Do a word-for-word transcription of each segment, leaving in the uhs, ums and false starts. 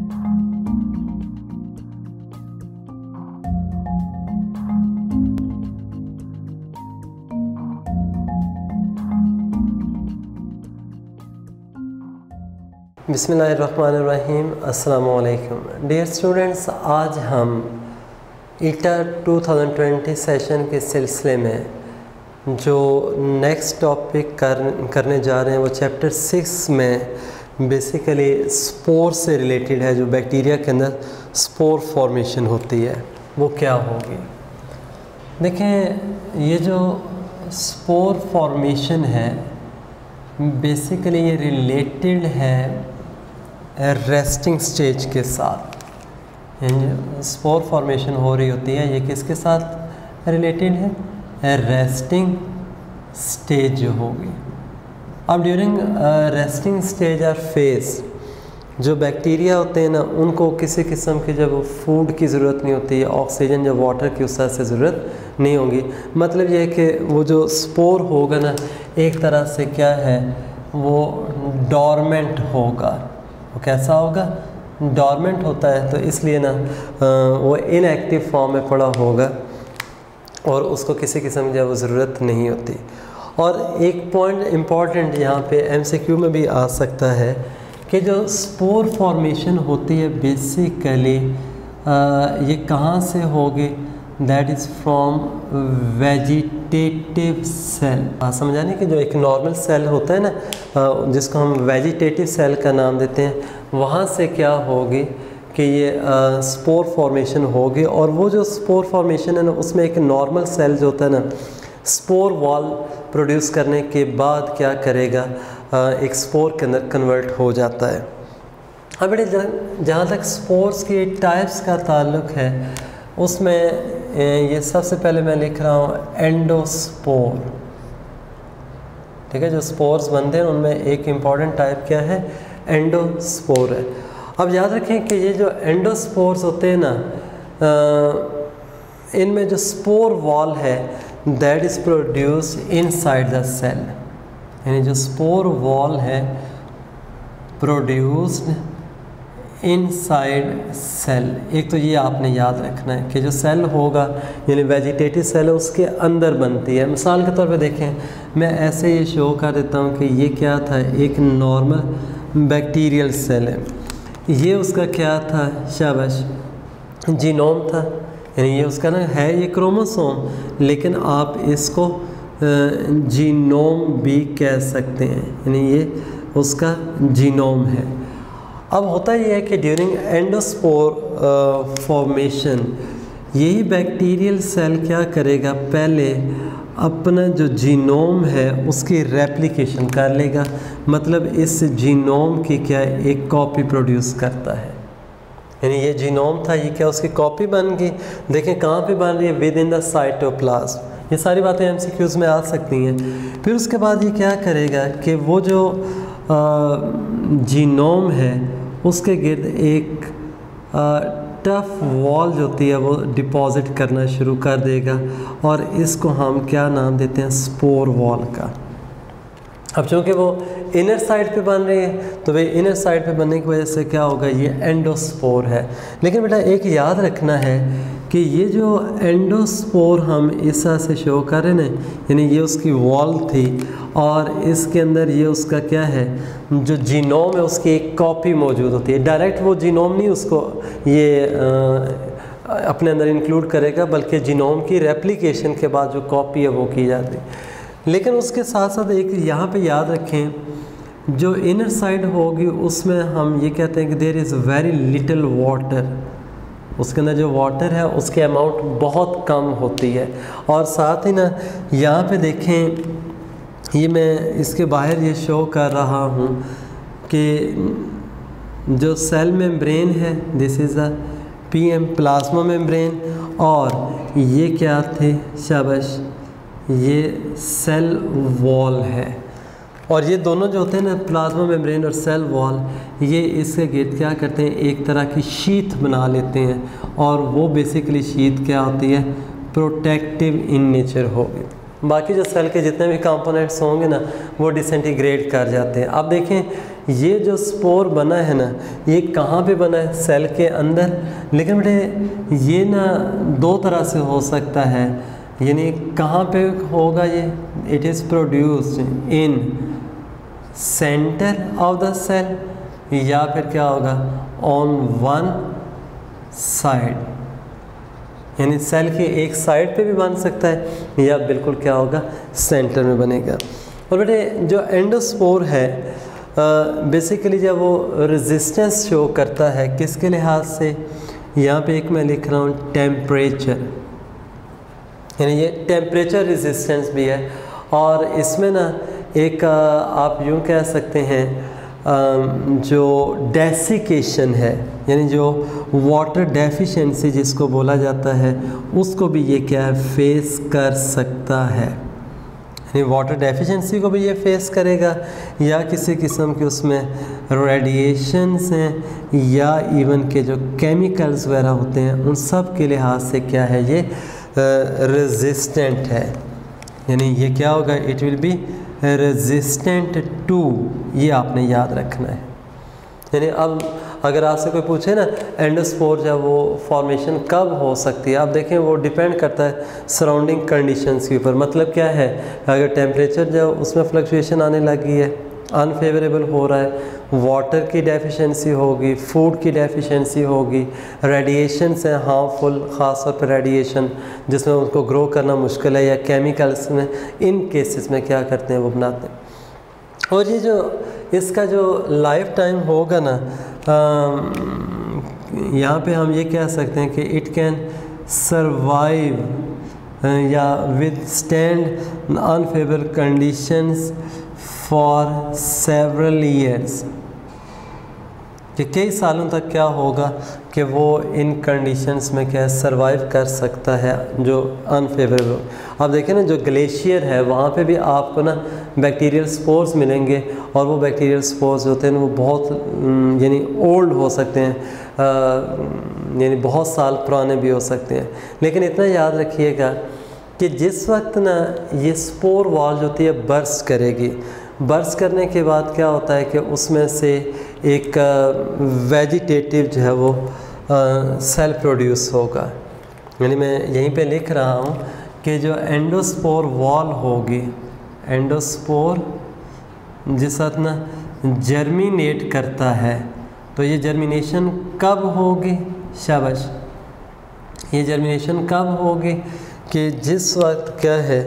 बिस्मिल्लाहिर्रहमानिर्रहीम। अस्सलामु अलैकुम डियर स्टूडेंट्स, आज हम ईटा दो हज़ार बीस सेशन के सिलसिले में जो नेक्स्ट टॉपिक कर करने जा रहे हैं वो चैप्टर सिक्स में बेसिकली स्पोर से रिलेटेड है। जो बैक्टीरिया के अंदर स्पोर फॉर्मेशन होती है वो क्या होगी। देखें, ये जो स्पोर फॉर्मेशन है बेसिकली ये रिलेटेड है रेस्टिंग स्टेज के साथ। स्पोर फॉर्मेशन हो रही होती है, ये किसके साथ रिलेटेड है? रेस्टिंग स्टेज जो होगी। अब ड्यूरिंग रेस्टिंग स्टेज और फेज जो बैक्टीरिया होते हैं ना, उनको किसी किस्म की जब फूड की ज़रूरत नहीं होती है, ऑक्सीजन या वाटर की उस तरह से ज़रूरत नहीं होगी। मतलब ये है कि वो जो स्पोर होगा ना, एक तरह से क्या है, वो डॉर्मेंट होगा। वो कैसा होगा? डॉर्मेंट होता है, तो इसलिए ना वो इनएक्टिव फॉर्म में पड़ा होगा और उसको किसी किस्म की वो ज़रूरत नहीं होती। और एक पॉइंट इम्पॉर्टेंट यहाँ पे एमसीक्यू में भी आ सकता है कि जो स्पोर फॉर्मेशन होती है बेसिकली ये कहाँ से होगी? That is from vegetative cell. समझाने कि जो एक नॉर्मल सेल होता है ना, जिसको हम वेजिटेटिव सेल का नाम देते हैं, वहाँ से क्या होगी कि ये स्पोर फॉर्मेशन होगी। और वो जो स्पोर फॉर्मेशन है ना, उसमें एक नॉर्मल सेल जो होता है ना, स्पोर वॉल प्रोड्यूस करने के बाद क्या करेगा, एक स्पोर के अंदर कन्वर्ट हो जाता है। अब बेटे, जहाँ तक स्पोर्स की टाइप्स का ताल्लुक़ है, उसमें ये सबसे पहले मैं लिख रहा हूँ एंडोस्पोर। ठीक है, जो स्पोर्स बनते हैं उनमें एक इम्पॉर्टेंट टाइप क्या है? एंडोस्पोर है। अब याद रखें कि ये जो एंडोस्पोर्स होते हैं ना, इनमें जो स्पोर वॉल है that is produced inside the cell. यानी जो स्पोर वॉल है प्रोड्यूस्ड इनसाइड सेल। एक तो ये आपने याद रखना है कि जो सेल होगा यानी वेजिटेटिव सेल है, उसके अंदर बनती है। मिसाल के तौर पे देखें, मैं ऐसे ये शो कर देता हूँ कि ये क्या था, एक नॉर्मल बैक्टीरियल सेल है। ये उसका क्या था? शाबाश, जीनोम था। यानी ये उसका ना है ये क्रोमोसोम, लेकिन आप इसको जीनोम भी कह सकते हैं। यानी ये उसका जीनोम है। अब होता ये है कि ड्यूरिंग एंडोस्पोर फॉर्मेशन यही बैक्टीरियल सेल क्या करेगा, पहले अपना जो जीनोम है उसकी रेप्लिकेशन कर लेगा। मतलब इस जीनोम की क्या एक कॉपी प्रोड्यूस करता है। यानी ये जीनोम था, ये क्या उसकी कॉपी बन गई। देखें कहाँ पे बन रही है? Within the cytoplasm. ये सारी बातें एमसीक्यूज़ में आ सकती हैं। फिर उसके बाद ये क्या करेगा कि वो जो जीनोम है उसके गिर्द एक टफ वॉल जो होती है वो डिपॉजिट करना शुरू कर देगा, और इसको हम क्या नाम देते हैं? स्पोर वॉल का। अब चूँकि वो इनर साइड पे बन रही है, तो वे इनर साइड पे बनने की वजह से क्या होगा? ये एंडोस्पोर है। लेकिन बेटा एक याद रखना है कि ये जो एंडोस्पोर हम इस तरह से शो कर रहे हैं, यानी ये उसकी वॉल थी और इसके अंदर ये उसका क्या है, जो जीनोम है उसकी एक कॉपी मौजूद होती है। डायरेक्ट वो जीनोम नहीं उसको ये आ, अपने अंदर इंक्लूड करेगा, बल्कि जीनोम की रेप्लिकेशन के बाद जो कॉपी है वो की जाती है। लेकिन उसके साथ साथ एक यहाँ पे याद रखें, जो इनर साइड होगी उसमें हम ये कहते हैं कि there is very little water. उसके अंदर जो वाटर है उसकी अमाउंट बहुत कम होती है। और साथ ही ना यहाँ पे देखें, ये मैं इसके बाहर ये शो कर रहा हूँ कि जो सेल मेम्ब्रेन है this is a P M plasma membrane, और ये क्या थे? शाबाश, ये सेल वॉल है। और ये दोनों जो होते हैं ना, प्लाज्मा मेम्ब्रेन और सेल वॉल, ये इसके गिर्द क्या करते हैं? एक तरह की शीथ बना लेते हैं, और वो बेसिकली शीथ क्या होती है? प्रोटेक्टिव इन नेचर होगी। बाकी जो सेल के जितने भी कंपोनेंट्स होंगे ना वो डिसइंटीग्रेट कर जाते हैं। अब देखें ये जो स्पोर बना है ना, ये कहाँ पे बना है? सेल के अंदर। लेकिन बेटे ये ना दो तरह से हो सकता है, यानी कहाँ पे होगा ये? It is produced in centre of the cell, या फिर क्या होगा? ऑन वन साइड, यानी सेल के एक साइड पे भी बन सकता है, या बिल्कुल क्या होगा? सेंटर में बनेगा। और बेटे जो एंडोस्पोर है बेसिकली जब वो रेजिस्टेंस शो करता है किसके लिहाज से? यहाँ पे एक मैं लिख रहा हूँ टेम्परेचर, यानी ये टेम्परेचर रेजिस्टेंस भी है। और इसमें ना एक आप यूँ कह सकते हैं जो डेसिकेशन है, यानी जो वाटर डेफिशिएंसी जिसको बोला जाता है, उसको भी ये क्या है? फेस कर सकता है। यानी वाटर डेफिशिएंसी को भी ये फेस करेगा, या किसी किस्म के उसमें रेडिएशंस हैं, या इवन के जो केमिकल्स वगैरह होते हैं उन सब के लिहाज से क्या है? ये रेजिस्टेंट है। यानी ये क्या होगा? It will be resistant to, ये आपने याद रखना है। यानी अब अगर आपसे कोई पूछे ना एंडोस्पोर जब वो फॉर्मेशन कब हो सकती है, आप देखें वो डिपेंड करता है सराउंडिंग कंडीशंस के ऊपर। मतलब क्या है? अगर टेम्परेचर जब उसमें फ्लक्चुएशन आने लगी है, अनफेवरेबल हो रहा है, वाटर की डेफिशिएंसी होगी, फूड की डेफिशिएंसी होगी, रेडिएशन से हार्मफुल, ख़ास तौर पर रेडिएशन जिसमें उनको ग्रो करना मुश्किल है, या केमिकल्स में, इन केसेस में क्या करते हैं? वो बनाते हैं। और ये जो इसका जो लाइफ टाइम होगा ना, यहाँ पे हम ये कह सकते हैं कि इट कैन सरवाइव या withstand unfavourable conditions for several years, कि कई सालों तक क्या होगा कि वो इन कंडीशंस में क्या सरवाइव कर सकता है जो अनफेवरेबल। आप देखें ना जो ग्लेशियर है वहाँ पे भी आपको ना बैक्टीरियल स्पोर्स मिलेंगे, और वो बैक्टीरियल स्पोर्स होते हैं वो बहुत यानी ओल्ड हो सकते हैं, यानी बहुत साल पुराने भी हो सकते हैं। लेकिन इतना याद रखिएगा कि जिस वक्त ना ये स्पोर वॉल जो होती है बर्स्ट करेगी, बर्स्ट करने के बाद क्या होता है कि उसमें से एक वेजिटेटिव जो है वो सेल प्रोड्यूस होगा। यानी मैं यहीं पे लिख रहा हूँ कि जो एंडोस्पोर वॉल होगी, एंडोस्पोर जिस वक्त ना जर्मिनेट करता है, तो ये जर्मिनेशन कब होगी? शाबाश, ये जर्मिनेशन कब होगी? कि जिस वक्त क्या है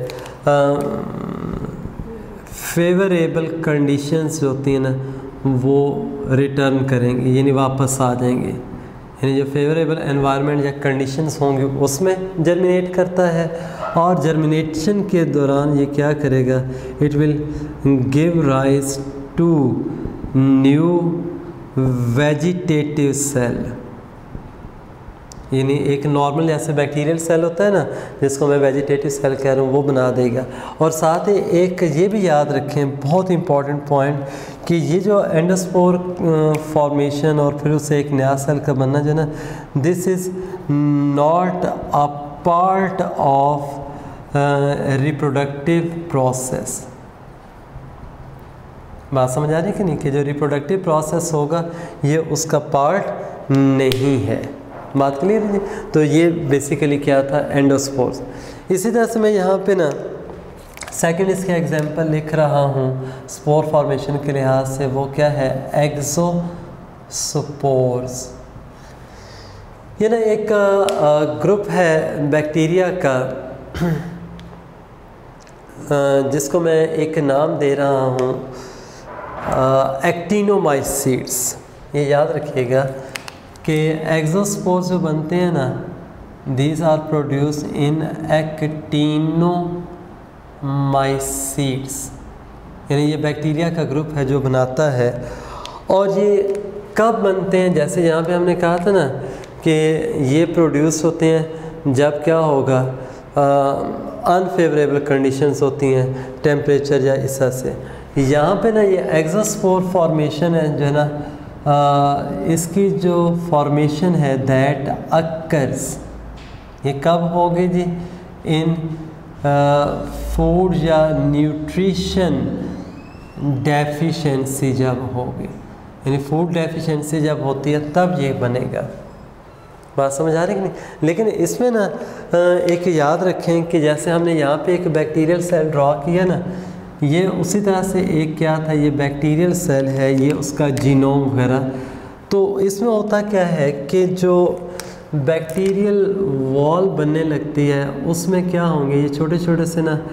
फेवरेबल कंडीशंस होती हैं ना वो रिटर्न करेंगे, यानी वापस आ जाएंगे। यानी जो फेवरेबल एनवायरनमेंट या कंडीशंस होंगे उसमें जर्मिनेट करता है, और जर्मिनेशन के दौरान ये क्या करेगा? It will give rise to new vegetative cell. यानी एक नॉर्मल जैसे बैक्टीरियल सेल होता है ना जिसको मैं वेजिटेटिव सेल कह रहा हूँ, वो बना देगा। और साथ ही एक ये भी याद रखें, बहुत इंपॉर्टेंट पॉइंट, कि ये जो एंडोस्पोर फॉर्मेशन और फिर उससे एक नया सेल का बनना जो ना, this is not a part of reproductive process. बात समझ आ रही है कि नहीं? कि जो रिप्रोडक्टिव प्रोसेस होगा ये उसका पार्ट नहीं है। बात क्लियर है? तो ये बेसिकली क्या था? एंडोस्पोर्स। इसी तरह से मैं यहाँ पे ना सेकंड इसका एग्जांपल लिख रहा हूँ स्पोर फॉर्मेशन के लिहाज से, वो क्या है? एक्सोस्पोर्स। ये ना एक ग्रुप है बैक्टीरिया का जिसको मैं एक नाम दे रहा हूँ एक्टिनोमाइसीट्स। ये याद रखिएगा कि एक्सोस्पोर्स जो बनते हैं ना, these are produce in actinomycetes, यानी ये बैक्टीरिया का ग्रुप है जो बनाता है। और ये कब बनते हैं? जैसे यहाँ पे हमने कहा था ना कि ये प्रोड्यूस होते हैं जब क्या होगा? अनफेवरेबल कंडीशंस होती हैं टेम्परेचर या इस तरह से। यहाँ पे ना ये एक्सोस्पोर फॉर्मेशन है जो है ना, Uh, इसकी जो फॉर्मेशन है दैट अक्कर्स, ये कब होगी जी? इन फूड या न्यूट्रिशन डेफिशिएंसी जब होगी, यानी फूड डेफिशिएंसी जब होती है तब ये बनेगा। बात समझ आ रही कि नहीं? लेकिन इसमें ना एक याद रखें कि जैसे हमने यहाँ पे एक बैक्टीरियल सेल ड्रॉ किया ना, ये उसी तरह से एक क्या था, ये बैक्टीरियल सेल है, ये उसका जीनोम वगैरह। तो इसमें होता क्या है कि जो बैक्टीरियल वॉल बनने लगती है उसमें क्या होंगे, ये छोटे छोटे से ना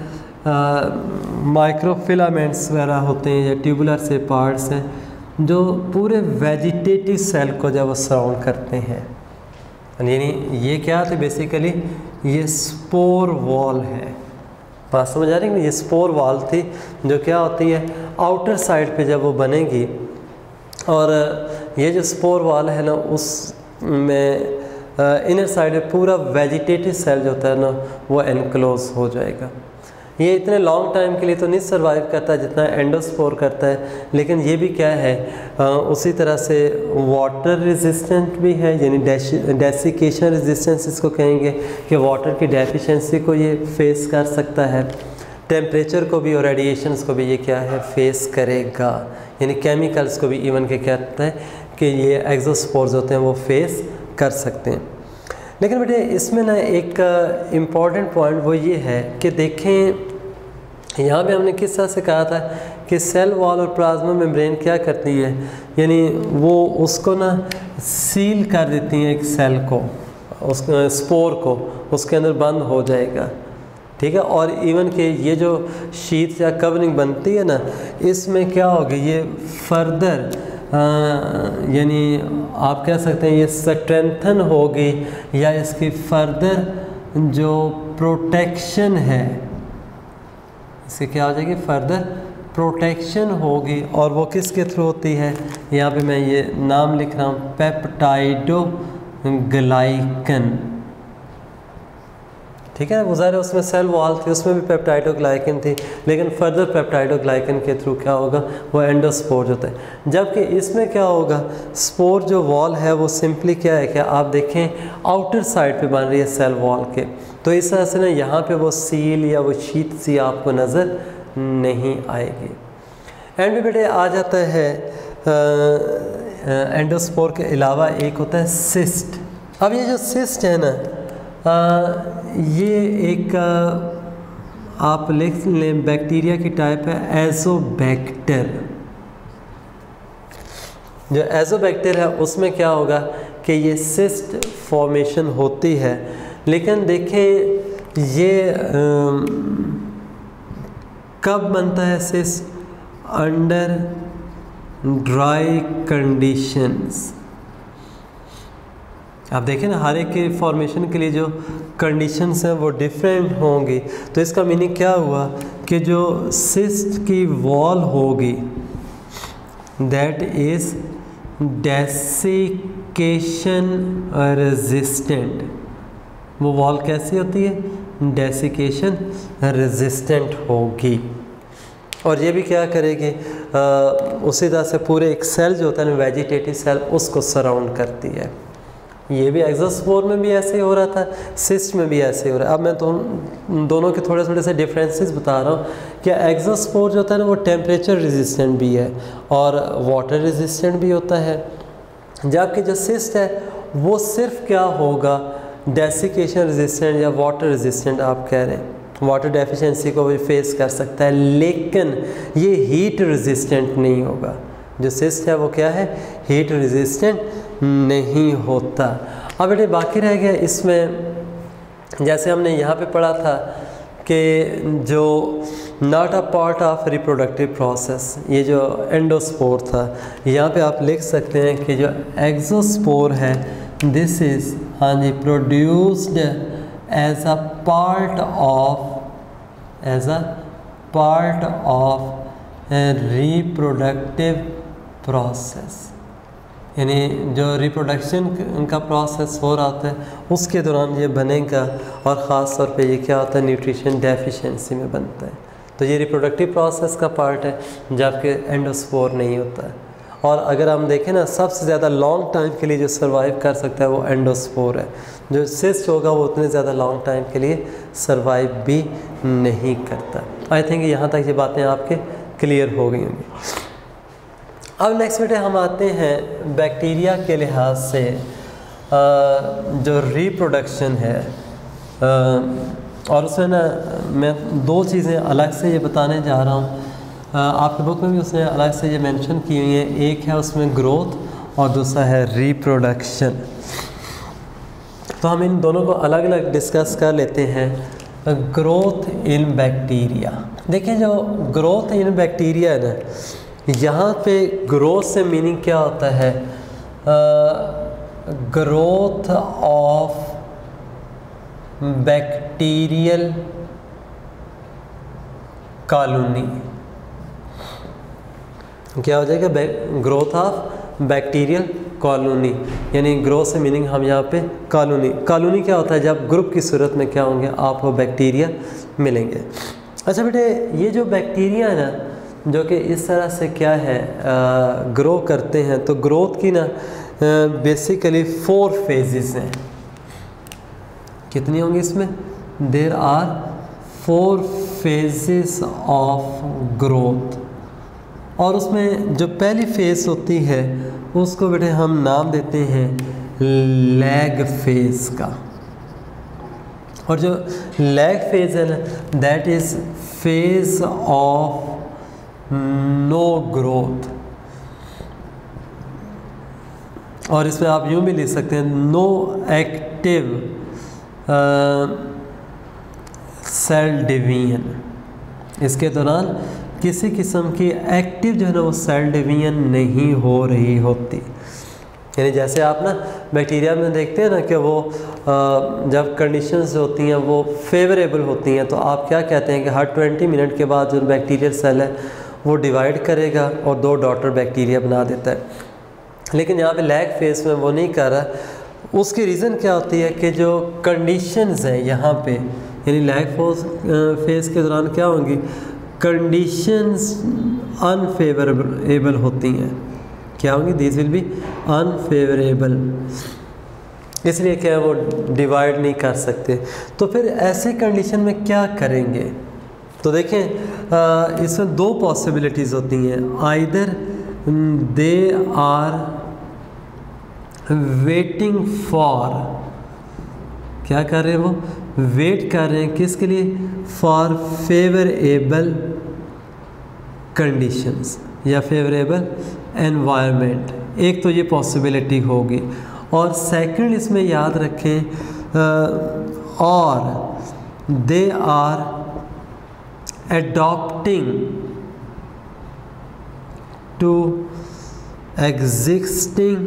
माइक्रोफिलामेंट्स वगैरह होते हैं या ट्यूबुलर से पार्ट्स हैं जो पूरे वेजिटेटिव सेल को जब सराउंड करते हैं। यानी ये क्या थे बेसिकली, ये स्पोर वॉल है। बात समझ आ रही है? ये स्पोर वॉल थी जो क्या होती है आउटर साइड पे जब वो बनेगी, और ये जो स्पोर वॉल है ना उसमें इनर साइड में पूरा वेजिटेटिव सेल जो होता है ना वो एनक्लोज हो जाएगा। ये इतने लॉन्ग टाइम के लिए तो नहीं सर्वाइव करता जितना एंडोस्पोर करता है, लेकिन ये भी क्या है आ, उसी तरह से वाटर रेजिस्टेंट भी है, यानी डेसिकेशन रेजिस्टेंस इसको कहेंगे कि वाटर की डेफिशिएंसी को ये फेस कर सकता है, टेम्परेचर को भी और रेडिएशंस को भी ये क्या है फेस करेगा, यानी केमिकल्स को भी इवन के क्या कहते हैं कि ये एक्सोस्पोर्स होते हैं वो फेस कर सकते हैं। लेकिन बेटे इसमें ना एक इम्पॉर्टेंट पॉइंट वो ये है कि देखें यहाँ पे हमने किस तरह से कहा था कि सेल वॉल और प्लाज्मा मेम्ब्रेन क्या करती है, यानी वो उसको ना सील कर देती हैं एक सेल को, उस स्पोर को उसके अंदर बंद हो जाएगा, ठीक है। और इवन के ये जो शीट या कवरिंग बनती है ना इसमें क्या होगा, ये फर्दर यानी आप कह सकते हैं ये स्ट्रेंथन होगी या इसकी फर्दर जो प्रोटेक्शन है इससे क्या हो जाएगी, फर्दर प्रोटेक्शन होगी। और वो किसके थ्रू होती है, यहाँ पे मैं ये नाम लिख रहा हूँ पेप्टाइडोग्लाइकन, ठीक है। गुज़ारे उसमें सेल वॉल थी उसमें भी पेप्टाइडोग्लाइकन थी, लेकिन फर्दर पेप्टाइडोग्लाइकन के थ्रू क्या होगा वो एंडोस्पोर होता है। जबकि इसमें क्या होगा, स्पोर जो वॉल है वो सिंपली क्या है कि आप देखें आउटर साइड पे बन रही है सेल वॉल के, तो इस तरह से ना यहाँ पे वो सील या वो शीट सी आपको नज़र नहीं आएगी। एंड में बेटे आ जाता है एंडोस्पोर के अलावा एक होता है सिस्ट। अब ये जो सिस्ट है ना आ, ये एक आ, आप लिख लें बैक्टीरिया की टाइप है एजोबैक्टर। जो एजोबैक्टर है उसमें क्या होगा कि ये सिस्ट फॉर्मेशन होती है, लेकिन देखें ये आ, कब बनता है सिस्ट, अंडर ड्राई कंडीशंस। आप देखें ना हर एक के फॉर्मेशन के लिए जो कंडीशंस हैं वो डिफरेंट होंगी, तो इसका मीनिंग क्या हुआ कि जो सिस्ट की वॉल होगी दैट इज़ डेसिकेशन रेजिस्टेंट। वो वॉल कैसी होती है, डेसिकेशन रेजिस्टेंट होगी। और ये भी क्या करेगी, आ, उसी तरह से पूरे एक सेल जो होता है ना वेजिटेटिव सेल उसको सराउंड करती है। ये भी एक्सोस्पोर में भी ऐसे ही हो रहा था, सिस्ट में भी ऐसे ही हो रहा है। अब मैं तो दोनों के थोड़े थोड़े से डिफरेंसेस बता रहा हूँ कि एक्सोस्पोर जो होता है ना वो टेम्परेचर रेजिस्टेंट भी है और वाटर रेजिस्टेंट भी होता है, जबकि जो सिस्ट है वो सिर्फ क्या होगा डेसिकेशन रेजिस्टेंट या वाटर रेजिस्टेंट आप कह रहे हैं, वाटर डेफिशिएंसी को भी फेस कर सकता है, लेकिन ये हीट रेजिस्टेंट नहीं होगा। जो सिस्ट है वो क्या है, हीट रेजिस्टेंट नहीं होता। अब बेटे बाकी रह गया इसमें, जैसे हमने यहाँ पे पढ़ा था कि जो not a part of reproductive process, ये जो एंडोस्पोर था, यहाँ पे आप लिख सकते हैं कि जो एक्सोस्पोर है दिस इज़ हाँ जी produced as a part of as a part of reproductive process, यानी जो रिप्रोडक्शन का प्रोसेस हो रहा होता है उसके दौरान ये बनेगा, और ख़ास तौर पे ये क्या होता है न्यूट्रिशन डेफिशिएंसी में बनता है। तो ये रिप्रोडक्टिव प्रोसेस का पार्ट है, जबकि एंडोस्पोर नहीं होता है। और अगर हम देखें ना सबसे ज़्यादा लॉन्ग टाइम के लिए जो सर्वाइव कर सकता है वो एंडोस्पोर है। जो सिस्ट होगा वो उतने ज़्यादा लॉन्ग टाइम के लिए सर्वाइव भी नहीं करता। आई थिंक यहाँ तक ये बातें आपके क्लियर हो गई होंगी। अब नेक्स्ट बेटे हम आते हैं बैक्टीरिया के लिहाज से जो रिप्रोडक्शन है, और उसमें ना मैं दो चीज़ें अलग से ये बताने जा रहा हूँ। आपके बुक में भी उसने अलग से ये मेंशन की हुई है, एक है उसमें ग्रोथ और दूसरा है रिप्रोडक्शन। तो हम इन दोनों को अलग अलग डिस्कस कर लेते हैं। ग्रोथ इन बैक्टीरिया, देखिए जो ग्रोथ इन बैक्टीरिया है ना, यहाँ पे ग्रोथ से मीनिंग क्या होता है, ग्रोथ ऑफ बैक्टीरियल कॉलोनी। क्या हो जाएगा, ग्रोथ ऑफ बैक्टीरियल कॉलोनी, यानी ग्रोथ से मीनिंग हम यहाँ पे कॉलोनी। कॉलोनी क्या होता है, जब ग्रुप की सूरत में क्या होंगे आपको बैक्टीरिया मिलेंगे। अच्छा बेटे, ये जो बैक्टीरिया है ना, जो कि इस तरह से क्या है ग्रो करते हैं, तो ग्रोथ की ना बेसिकली फोर फेजेस हैं। कितनी होंगी इसमें, there are four phases of growth. और उसमें जो पहली फेज होती है उसको बेटे हम नाम देते हैं लैग फेज का, और जो लैग फेज है ना, that is phase of no growth. और इसमें आप यूँ भी लिख सकते हैं, नो एक्टिव सेल डिवीजन। इसके दौरान किसी किस्म की एक्टिव जो है ना वो सेल डिवीजन नहीं हो रही होती। यानी जैसे आप ना बैक्टीरिया में देखते हैं ना कि वो जब कंडीशंस होती हैं वो फेवरेबल होती हैं, तो आप क्या कहते हैं कि हर ट्वेंटी मिनट के बाद जो बैक्टीरियल सेल है वो डिवाइड करेगा और दो डॉटर बैक्टीरिया बना देता है। लेकिन यहाँ पे लैग फेज में वो नहीं कर रहा। उसकी रीज़न क्या होती है कि जो कंडीशंस हैं यहाँ पे, यानी लैग फेज के दौरान क्या होंगी, कंडीशंस अनफेवरेबल होती हैं। क्या होंगी, दिस विल बी अनफेवरेबल, इसलिए क्या है वो डिवाइड नहीं कर सकते। तो फिर ऐसे कंडीशन में क्या करेंगे, तो देखें इसमें दो पॉसिबिलिटीज़ होती हैं। Either they are waiting for, क्या कर रहे हैं वो, वेट कर रहे हैं किसके लिए, फॉर फेवरेबल कंडीशंस या फेवरेबल एनवायरनमेंट। एक तो ये पॉसिबिलिटी होगी, और सेकंड इसमें याद रखें, और they are adopting to existing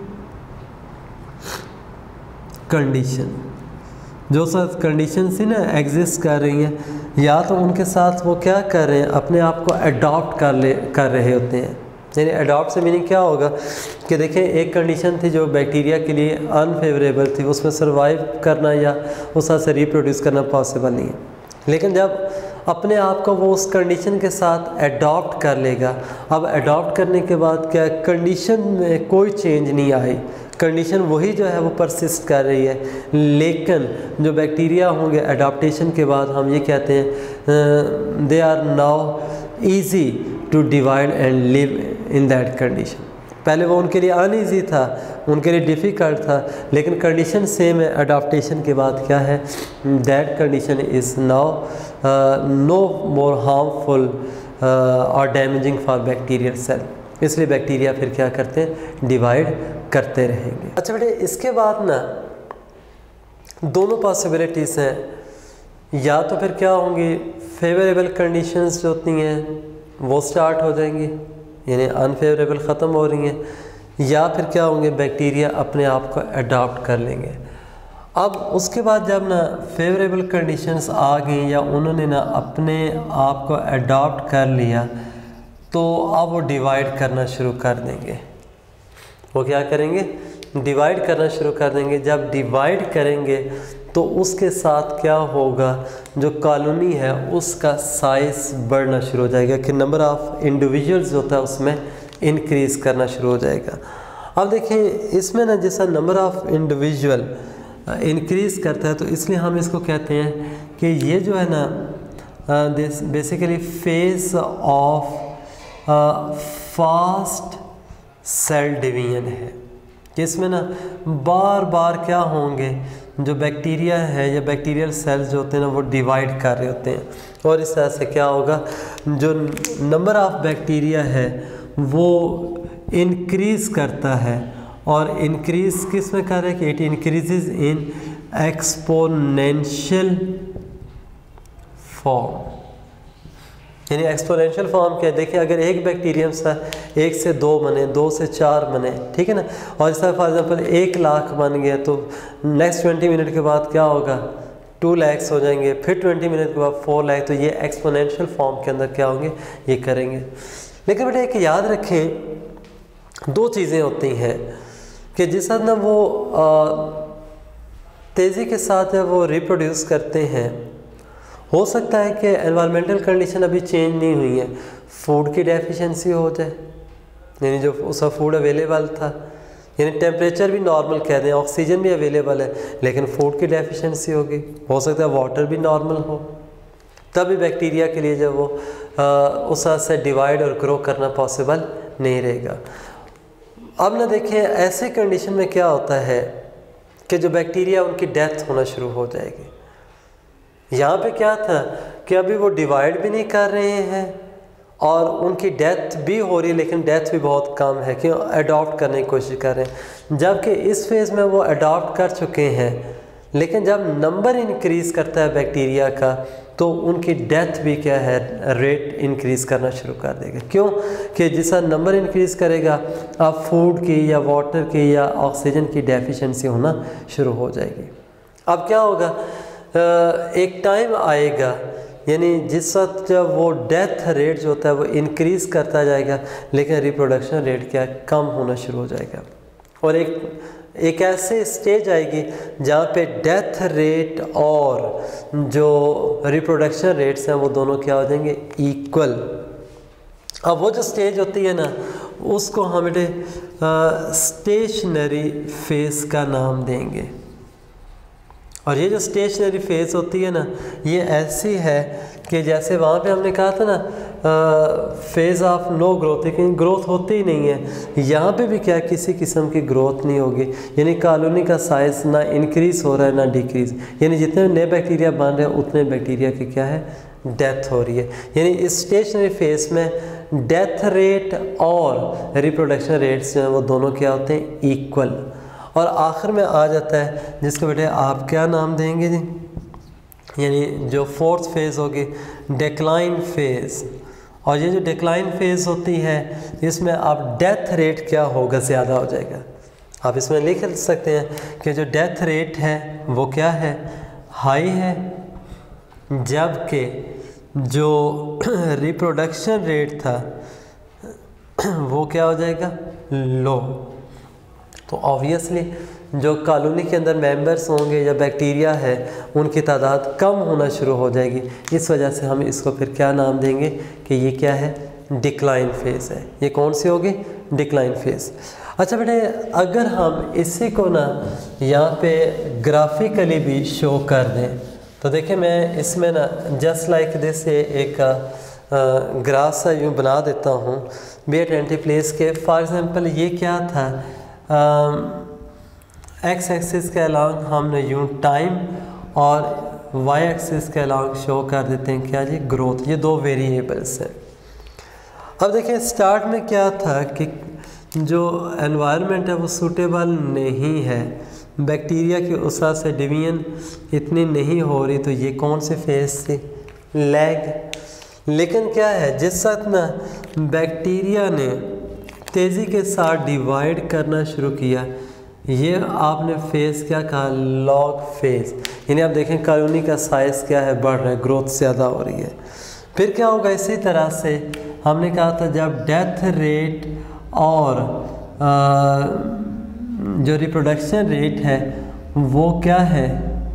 condition. जो सब कंडीशन सी ना एग्जिस्ट कर रही हैं, या तो उनके साथ वो क्या कर रहे हैं, अपने आप को अडॉप्ट कर ले कर रहे होते हैं। यानी अडॉप्ट से मीनिंग क्या होगा कि देखें, एक कंडीशन थी जो बैक्टीरिया के लिए अनफेवरेबल थी, उसमें सर्वाइव करना या उस तरह से रिप्रोड्यूस करना पॉसिबल नहीं है। लेकिन जब अपने आप को वो उस कंडीशन के साथ अडॉप्ट कर लेगा, अब अडॉप्ट करने के बाद क्या कंडीशन में कोई चेंज नहीं आई, कंडीशन वही जो है वो परसिस्ट कर रही है। लेकिन जो बैक्टीरिया होंगे अडॉप्टेशन के बाद, हम ये कहते हैं they are now easy to divide and live in that condition. पहले वो उनके लिए अनईजी था, उनके लिए डिफ़िकल्ट था, लेकिन कंडीशन सेम है। अडॉप्टेशन के बाद क्या है, that condition is now no more harmful और डैमेजिंग फॉर बैक्टीरियल सेल। इसलिए बैक्टीरिया फिर क्या करते हैं, डिवाइड करते रहेंगे। अच्छा बेटे, इसके बाद ना दोनों पॉसिबिलिटीज़ हैं, या तो फिर क्या होंगी, फेवरेबल कंडीशंस जो होती हैं वो स्टार्ट हो जाएंगी, यानी अनफेवरेबल ख़त्म हो रही हैं, या फिर क्या होंगे, बैक्टीरिया अपने आप को अडॉप्ट कर लेंगे। अब उसके बाद जब ना फेवरेबल कंडीशंस आ गई या उन्होंने ना अपने आप को अडॉप्ट कर लिया, तो अब वो डिवाइड करना शुरू कर देंगे। वो क्या करेंगे, डिवाइड करना शुरू कर देंगे। जब डिवाइड करेंगे तो उसके साथ क्या होगा, जो कॉलोनी है उसका साइज़ बढ़ना शुरू हो जाएगा, कि नंबर ऑफ़ इंडिविजुअल्स होता है उसमें इंक्रीज़ करना शुरू हो जाएगा। अब देखिए इसमें ना जैसा नंबर ऑफ़ इंडिविजुअल इंक्रीज़ करता है, तो इसलिए हम इसको कहते हैं कि ये जो है ना this basically phase of fast cell division है, जिसमें ना बार बार क्या होंगे, जो बैक्टीरिया है या बैक्टीरियल सेल्स जो होते हैं ना वो डिवाइड कर रहे होते हैं, और इस तरह से क्या होगा, जो नंबर ऑफ बैक्टीरिया है वो इंक्रीज़ करता है, और इंक्रीज़ किस में कर रहा है कि it increases in exponential form. यानी एक्सपोनेंशियल फॉर्म क्या है, देखिए अगर एक बैक्टीरियम सा एक से दो बने, दो से चार बने, ठीक है ना, और इस तरह फॉर एग्जांपल एक लाख बन गया तो नेक्स्ट ट्वेंटी मिनट के बाद क्या होगा, टू लैक्स हो जाएंगे, फिर ट्वेंटी मिनट के बाद फोर लैख, तो ये एक्सपोनेंशियल फॉर्म के अंदर क्या होंगे, ये करेंगे। लेकिन बेटा एक याद रखें, दो चीज़ें होती हैं कि जिस हद ना वो तेज़ी के साथ है वो रिप्रोड्यूस करते हैं, हो सकता है कि एनवायरमेंटल कंडीशन अभी चेंज नहीं हुई है, फूड की डेफिशिएंसी हो जाए, यानी जो उसका फूड अवेलेबल था, यानी टेम्परेचर भी नॉर्मल कह दें, ऑक्सीजन भी अवेलेबल है, लेकिन फूड की डेफिशिएंसी होगी, हो सकता है वाटर भी नॉर्मल हो, तभी बैक्टीरिया के लिए जब वो आ, उस तरह से डिवाइड और ग्रो करना पॉसिबल नहीं रहेगा। अब ना देखें ऐसे कंडीशन में क्या होता है कि जो बैक्टीरिया उनकी डेथ होना शुरू हो जाएगी। यहाँ पे क्या था कि अभी वो डिवाइड भी नहीं कर रहे हैं और उनकी डेथ भी हो रही है, लेकिन डेथ भी बहुत कम है, क्यों, अडॉप्ट करने की कोशिश कर रहे हैं, जबकि इस फेज़ में वो अडॉप्ट कर चुके हैं, लेकिन जब नंबर इंक्रीज़ करता है बैक्टीरिया का तो उनकी डेथ भी क्या है, रेट इंक्रीज़ करना शुरू कर देगा। क्यों कि जैसा नंबर इंक्रीज़ करेगा अब फूड की या वाटर की या ऑक्सीजन की डेफिशिएंसी होना शुरू हो जाएगी। अब क्या होगा, एक टाइम आएगा यानी जिस वक्त जब वो डेथ रेट जो होता है वो इंक्रीज़ करता जाएगा, लेकिन रिप्रोडक्शन रेट क्या कम होना शुरू हो जाएगा, और एक एक ऐसे स्टेज आएगी जहाँ पे डेथ रेट और जो रिप्रोडक्शन रेट्स हैं वो दोनों क्या हो जाएंगे, इक्वल। अब वो जो स्टेज होती है ना उसको हम बेटे स्टेशनरी फेज़ का नाम देंगे, और ये जो स्टेशनरी फेज़ होती है ना ये ऐसी है कि जैसे वहाँ पे हमने कहा था ना फेज़ ऑफ नो ग्रोथ, लेकिन ग्रोथ होती ही नहीं है, यहाँ पे भी क्या किसी किस्म की ग्रोथ नहीं होगी, यानी कॉलोनी का साइज़ ना इंक्रीज़ हो रहा है ना डिक्रीज़, यानी जितने नए बैक्टीरिया बन रहे हैं उतने बैक्टीरिया की क्या है, डेथ हो रही है। यानी इस स्टेशनरी फेज़ में डेथ रेट और रिप्रोडक्शन रेट्स जो हैं वो दोनों क्या होते हैं, इक्वल। और आखिर में आ जाता है जिसको बेटे आप क्या नाम देंगे जी, यानी जो फोर्थ फेज़ होगी डिक्लाइन फेज़, और ये जो डिक्लाइन फेज़ होती है इसमें आप डेथ रेट क्या होगा, ज़्यादा हो जाएगा। आप इसमें लिख सकते हैं कि जो डेथ रेट है वो क्या है, हाई है, जबकि जो रिप्रोडक्शन रेट था वो क्या हो जाएगा, लो। तो ऑब्वियसली जो कॉलोनी के अंदर मेंबर्स होंगे या बैक्टीरिया है उनकी तादाद कम होना शुरू हो जाएगी, इस वजह से हम इसको फिर क्या नाम देंगे कि ये क्या है, डिक्लाइन फेज़ है। ये कौन सी होगी, डिक्लाइन फेज़। अच्छा बेटे अगर हम इसी को ना यहाँ पे ग्राफिकली भी शो कर दें तो देखिए मैं इसमें ना जस्ट लाइक दिस एक ग्राफ सा यूँ बना देता हूँ, बी एट प्लेस के। फॉर एग्ज़ाम्पल ये क्या था, एक्स एक्सिस के अलॉन्ग हमने यूँ टाइम और वाई एक्सिस के अलॉन्ग शो कर देते हैं क्या जी, ग्रोथ। ये दो वेरिएबल्स हैं। अब देखिए स्टार्ट में क्या था कि जो एनवायरनमेंट है वो सूटेबल नहीं है, बैक्टीरिया की उस तरह से डिवीजन इतनी नहीं हो रही, तो ये कौन से फेज़ थी, लैग। लेकिन क्या है जिस वक्त ना बैक्टीरिया ने तेज़ी के साथ डिवाइड करना शुरू किया, ये आपने फेज़ क्या कहा, लॉग फेज़। यानी आप देखें कॉलोनी का साइज़ क्या है, बढ़ रहा है, ग्रोथ ज़्यादा हो रही है। फिर क्या होगा, इसी तरह से हमने कहा था जब डेथ रेट और आ, जो रिप्रोडक्शन रेट है वो क्या है,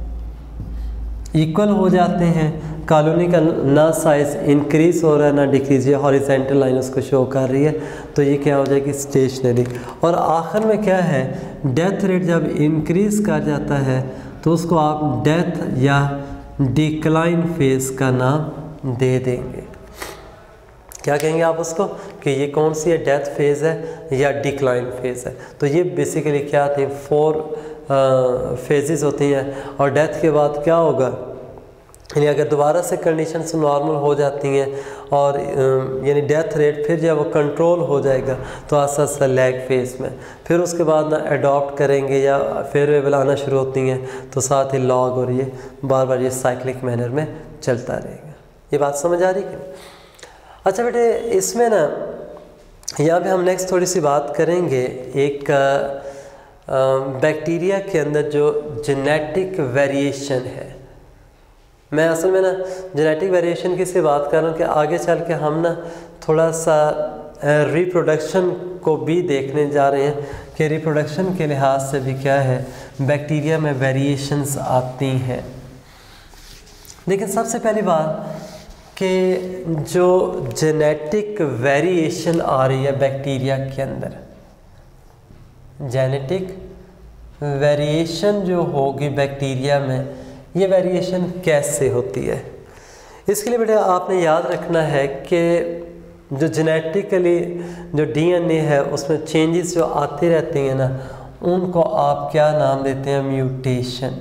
इक्वल हो जाते हैं, कॉलोनी का ना साइज़ इंक्रीज़ हो रहा है ना डिक्रीज़, ये हॉरिजॉन्टल लाइन उसको शो कर रही है, तो ये क्या हो जाएगी, स्टेशनरी। और आखिर में क्या है, डेथ रेट जब इंक्रीज़ कर जाता है तो उसको आप डेथ या डिक्लाइन फेज़ का नाम दे देंगे। क्या कहेंगे आप उसको कि ये कौन सी है, डेथ फेज़ है या डिक्लाइन फेज़ है। तो ये बेसिकली क्या आती है, फोर फेजेस होती हैं। और डेथ के बाद क्या होगा, यानी अगर दोबारा से कंडीशंस नॉर्मल हो जाती हैं और यानी डेथ रेट फिर जब वो कंट्रोल हो जाएगा तो आस्ता आस्ता लैग फेज़ में, फिर उसके बाद ना अडॉप्ट करेंगे या फेयरवेल आना शुरू होती हैं, तो साथ ही लॉग और ये बार बार ये साइक्लिक मैनर में चलता रहेगा। ये बात समझ आ रही है? अच्छा बेटे, इसमें ना यहाँ पे हम नेक्स्ट थोड़ी सी बात करेंगे एक बैक्टीरिया के अंदर जो जेनेटिक वेरिएशन है। मैं असल में ना जेनेटिक वेरिएशन की से बात कर रहा हूँ कि आगे चल के हम ना थोड़ा सा रिप्रोडक्शन को भी देखने जा रहे हैं कि रिप्रोडक्शन के लिहाज से भी क्या है, बैक्टीरिया में वेरिएशंस आती हैं। लेकिन सबसे पहली बात कि जो जेनेटिक वेरिएशन आ रही है बैक्टीरिया के अंदर, जेनेटिक वेरिएशन जो होगी बैक्टीरिया में, ये वेरिएशन कैसे होती है। इसके लिए बेटा आपने याद रखना है कि जो जेनेटिकली जो डीएनए है उसमें चेंजेस जो आती रहती हैं ना, उनको आप क्या नाम देते हैं, म्यूटेशन।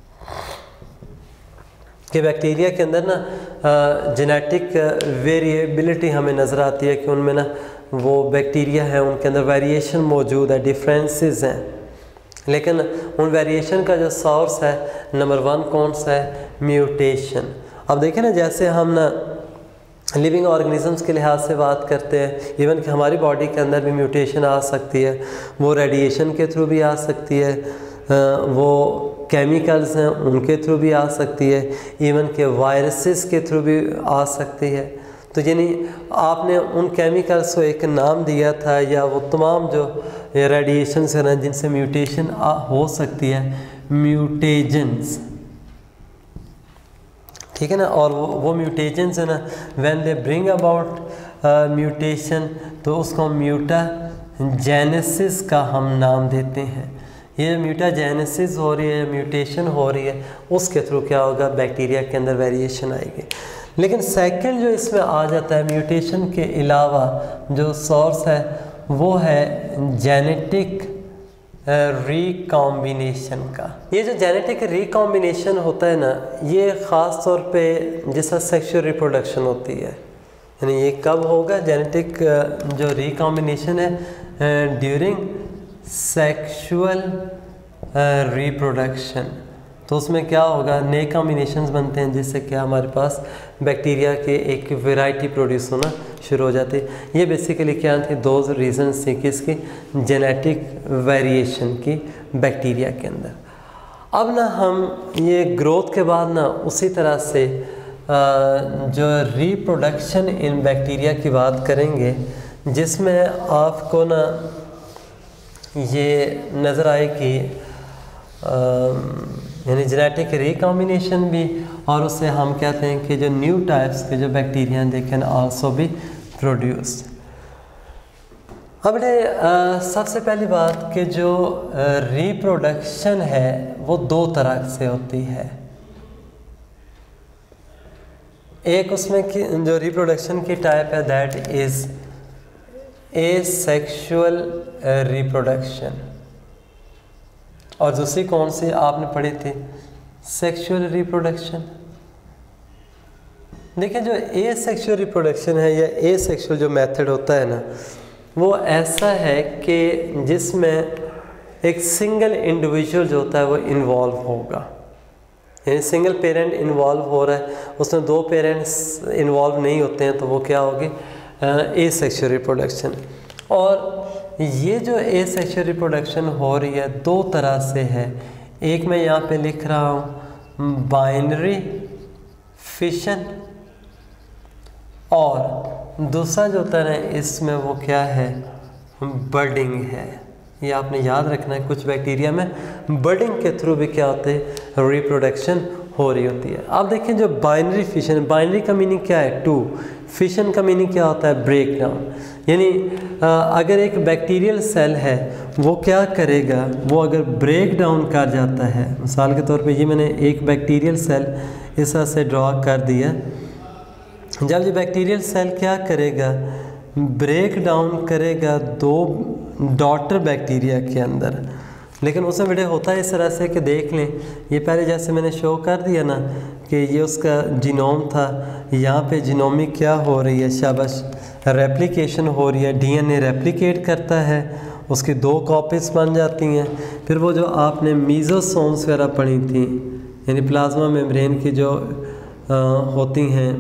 कि बैक्टीरिया के अंदर ना जेनेटिक वेरिएबिलिटी हमें नज़र आती है कि उनमें ना वो बैक्टीरिया है उनके अंदर वेरिएशन मौजूद है, डिफरेंसेस हैं। लेकिन उन वेरिएशन का जो सोर्स है नंबर वन कौन सा है, म्यूटेशन। अब देखें ना, जैसे हम ना लिविंग ऑर्गेनिजम्स के लिहाज से बात करते हैं, इवन कि हमारी बॉडी के अंदर भी म्यूटेशन आ सकती है, वो रेडिएशन के थ्रू भी आ सकती है, वो केमिकल्स हैं उनके थ्रू भी आ सकती है, इवन के वायरसेस के थ्रू भी आ सकती है। तो यानी आपने उन केमिकल्स को एक नाम दिया था, या वो तमाम जो रेडिएशंस हैं ना जिनसे म्यूटेशन हो सकती है, म्यूटेजेंस, ठीक है ना। और वो वो म्यूटेजेंस है ना, when they bring about mutation, तो उसको म्यूटाजेनेसिस का हम नाम देते हैं। ये म्यूटाजेनेसिस हो रही है, म्यूटेशन हो रही है, उसके थ्रू क्या होगा, बैक्टीरिया के अंदर वेरिएशन आएगी। लेकिन सेकंड जो इसमें आ जाता है म्यूटेशन के अलावा जो सोर्स है, वो है जेनेटिक रिकॉम्बिनेशन का। ये जो जेनेटिक रिकॉम्बिनेशन होता है ना, ये ख़ास तौर पे जैसा सेक्सुअल रिप्रोडक्शन होती है, यानी ये कब होगा, जेनेटिक जो रिकॉम्बिनेशन है ड्यूरिंग सेक्सुअल रिप्रोडक्शन। तो उसमें क्या होगा, नए कॉम्बिनेशंस बनते हैं जिससे क्या हमारे पास बैक्टीरिया के एक वैरायटी प्रोड्यूस होना शुरू हो जाती है। ये बेसिकली क्या थी, दो रीजंस थी किसकी, जेनेटिक वेरिएशन की बैक्टीरिया के अंदर। अब ना हम ये ग्रोथ के बाद ना उसी तरह से जो रिप्रोडक्शन इन बैक्टीरिया की बात करेंगे, जिसमें आपको ना ये नज़र आए कि यानी जेनेटिक रिकॉम्बिनेशन भी, और उससे हम कहते हैं कि जो न्यू टाइप्स के जो bacteria they can also be produce. अब सबसे पहली बात कि जो रिप्रोडक्शन है वो दो तरह से होती है। एक उसमें की जो रिप्रोडक्शन की टाइप है दैट इज़ एसेक्सुअल रिप्रोडक्शन, और दूसरी कौन सी आपने पढ़ी थी, सेक्सुअल रिप्रोडक्शन। देखिए जो एसेक्सुअल रिप्रोडक्शन है या एसेक्सुअल जो मेथड होता है ना, वो ऐसा है कि जिसमें एक सिंगल इंडिविजुअल जो होता है वो इन्वॉल्व होगा, यानी सिंगल पेरेंट इन्वॉल्व हो रहा है, उसमें दो पेरेंट्स इन्वॉल्व नहीं होते हैं, तो वो क्या होगी, एसेक्सुअल रिप्रोडक्शन। और ये जो एसेक्सुअल रिप्रोडक्शन हो रही है दो तरह से है। एक मैं यहाँ पे लिख रहा हूँ बाइनरी फिशन, और दूसरा जो होता है इसमें वो क्या है, बर्डिंग है। ये आपने याद रखना है, कुछ बैक्टीरिया में बर्डिंग के थ्रू भी क्या होते हैं, रिप्रोडक्शन हो रही होती है। आप देखें जो बाइनरी फिशन, बाइनरी का मीनिंग क्या है, टू, फिशन का मीनिंग क्या होता है, ब्रेक डाउन। यानी अगर एक बैक्टीरियल सेल है वो क्या करेगा, वो अगर ब्रेक डाउन कर जाता है, मिसाल के तौर पे ये मैंने एक बैक्टीरियल सेल इस तरह से ड्रॉ कर दिया, जब ये बैक्टीरियल सेल क्या करेगा, ब्रेक डाउन करेगा दो डॉटर बैक्टीरिया के अंदर। लेकिन उसमें बेटे होता है इस तरह से कि देख लें, ये पहले जैसे मैंने शो कर दिया ना कि ये उसका जीनोम था, यहाँ पे जीनोमिक क्या हो रही है, शाबाश, रेप्लिकेशन हो रही है, डीएनए रेप्लिकेट करता है, उसकी दो कॉपीज बन जाती हैं। फिर वो जो आपने मीजोसोम्स वगैरह पढ़ी थी, यानी प्लाज्मा मेम्ब्रेन की जो आ, होती हैं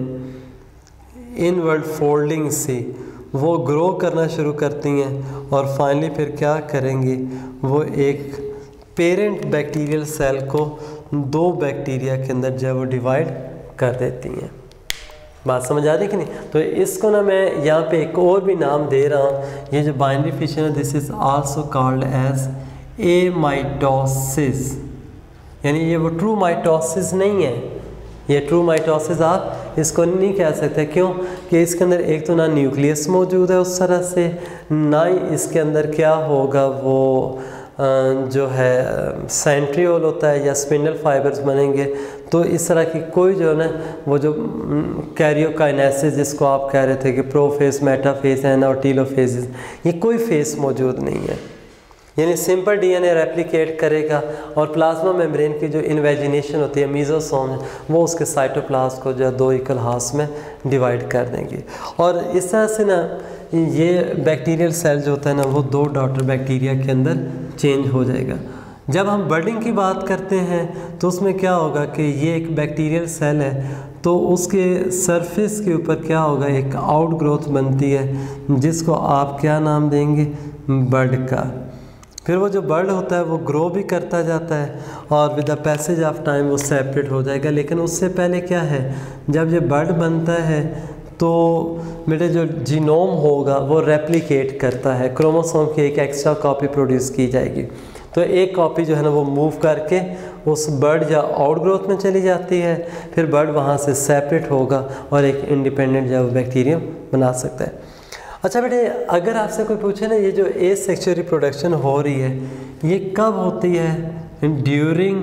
इनवर्ड फोल्डिंग सी, वो ग्रो करना शुरू करती हैं और फाइनली फिर क्या करेंगी, वो एक पेरेंट बैक्टीरियल सेल को दो बैक्टीरिया के अंदर जब वो डिवाइड कर देती हैं। बात समझ आ रही कि नहीं? तो इसको ना मैं यहाँ पे एक और भी नाम दे रहा हूँ, ये जो बाइनरी फिशन है, this is also called as a mitosis. यानी ये वो ट्रू माइटोसिस नहीं है, ये ट्रू माइटोसिस आप इसको नहीं कह सकते। क्यों? कि इसके अंदर एक तो ना न्यूक्लियस मौजूद है उस तरह से, ना ही इसके अंदर क्या होगा वो जो है सेंट्रियोल होता है या स्पिंडल फाइबर्स बनेंगे। तो इस तरह की कोई जो है ना वो जो कैरियोकाइनेसिस जिसको आप कह रहे थे कि प्रोफेस, मेटाफेस एंड और टीलोफेसिस, ये कोई फेस मौजूद नहीं है। यानी सिंपल डीएनए रेप्लिकेट करेगा और प्लाज्मा मेम्ब्रेन की जो इन्वेजिनेशन होती है, मीजोसोम, वो उसके साइटोप्लाज्म को जो है दो इक्वल हाफ्स में डिवाइड कर देंगे। और इस तरह से ना ये बैक्टीरियल सेल जो होता है ना वो दो डॉटर बैक्टीरिया के अंदर चेंज हो जाएगा। जब हम बर्डिंग की बात करते हैं तो उसमें क्या होगा कि ये एक बैक्टीरियल सेल है, तो उसके सरफेस के ऊपर क्या होगा, एक आउट ग्रोथ बनती है जिसको आप क्या नाम देंगे, बर्ड का। फिर वो जो बर्ड होता है वो ग्रो भी करता जाता है और with the passage of time वो सेपरेट हो जाएगा। लेकिन उससे पहले क्या है, जब ये बर्ड बनता है तो मेरे जो जीनोम होगा वो रेप्लिकेट करता है, क्रोमोसोम की एक एक्स्ट्रा कॉपी प्रोड्यूस की जाएगी। तो एक कॉपी जो है ना वो मूव करके उस बर्ड या आउट ग्रोथ में चली जाती है, फिर बर्ड वहाँ से सेपरेट होगा और एक इंडिपेंडेंट जो बैक्टीरियम बना सकता है। अच्छा बेटे, अगर आपसे कोई पूछे ना ये जो एसेक्सुअल रिप्रोडक्शन हो रही है ये कब होती है, ड्यूरिंग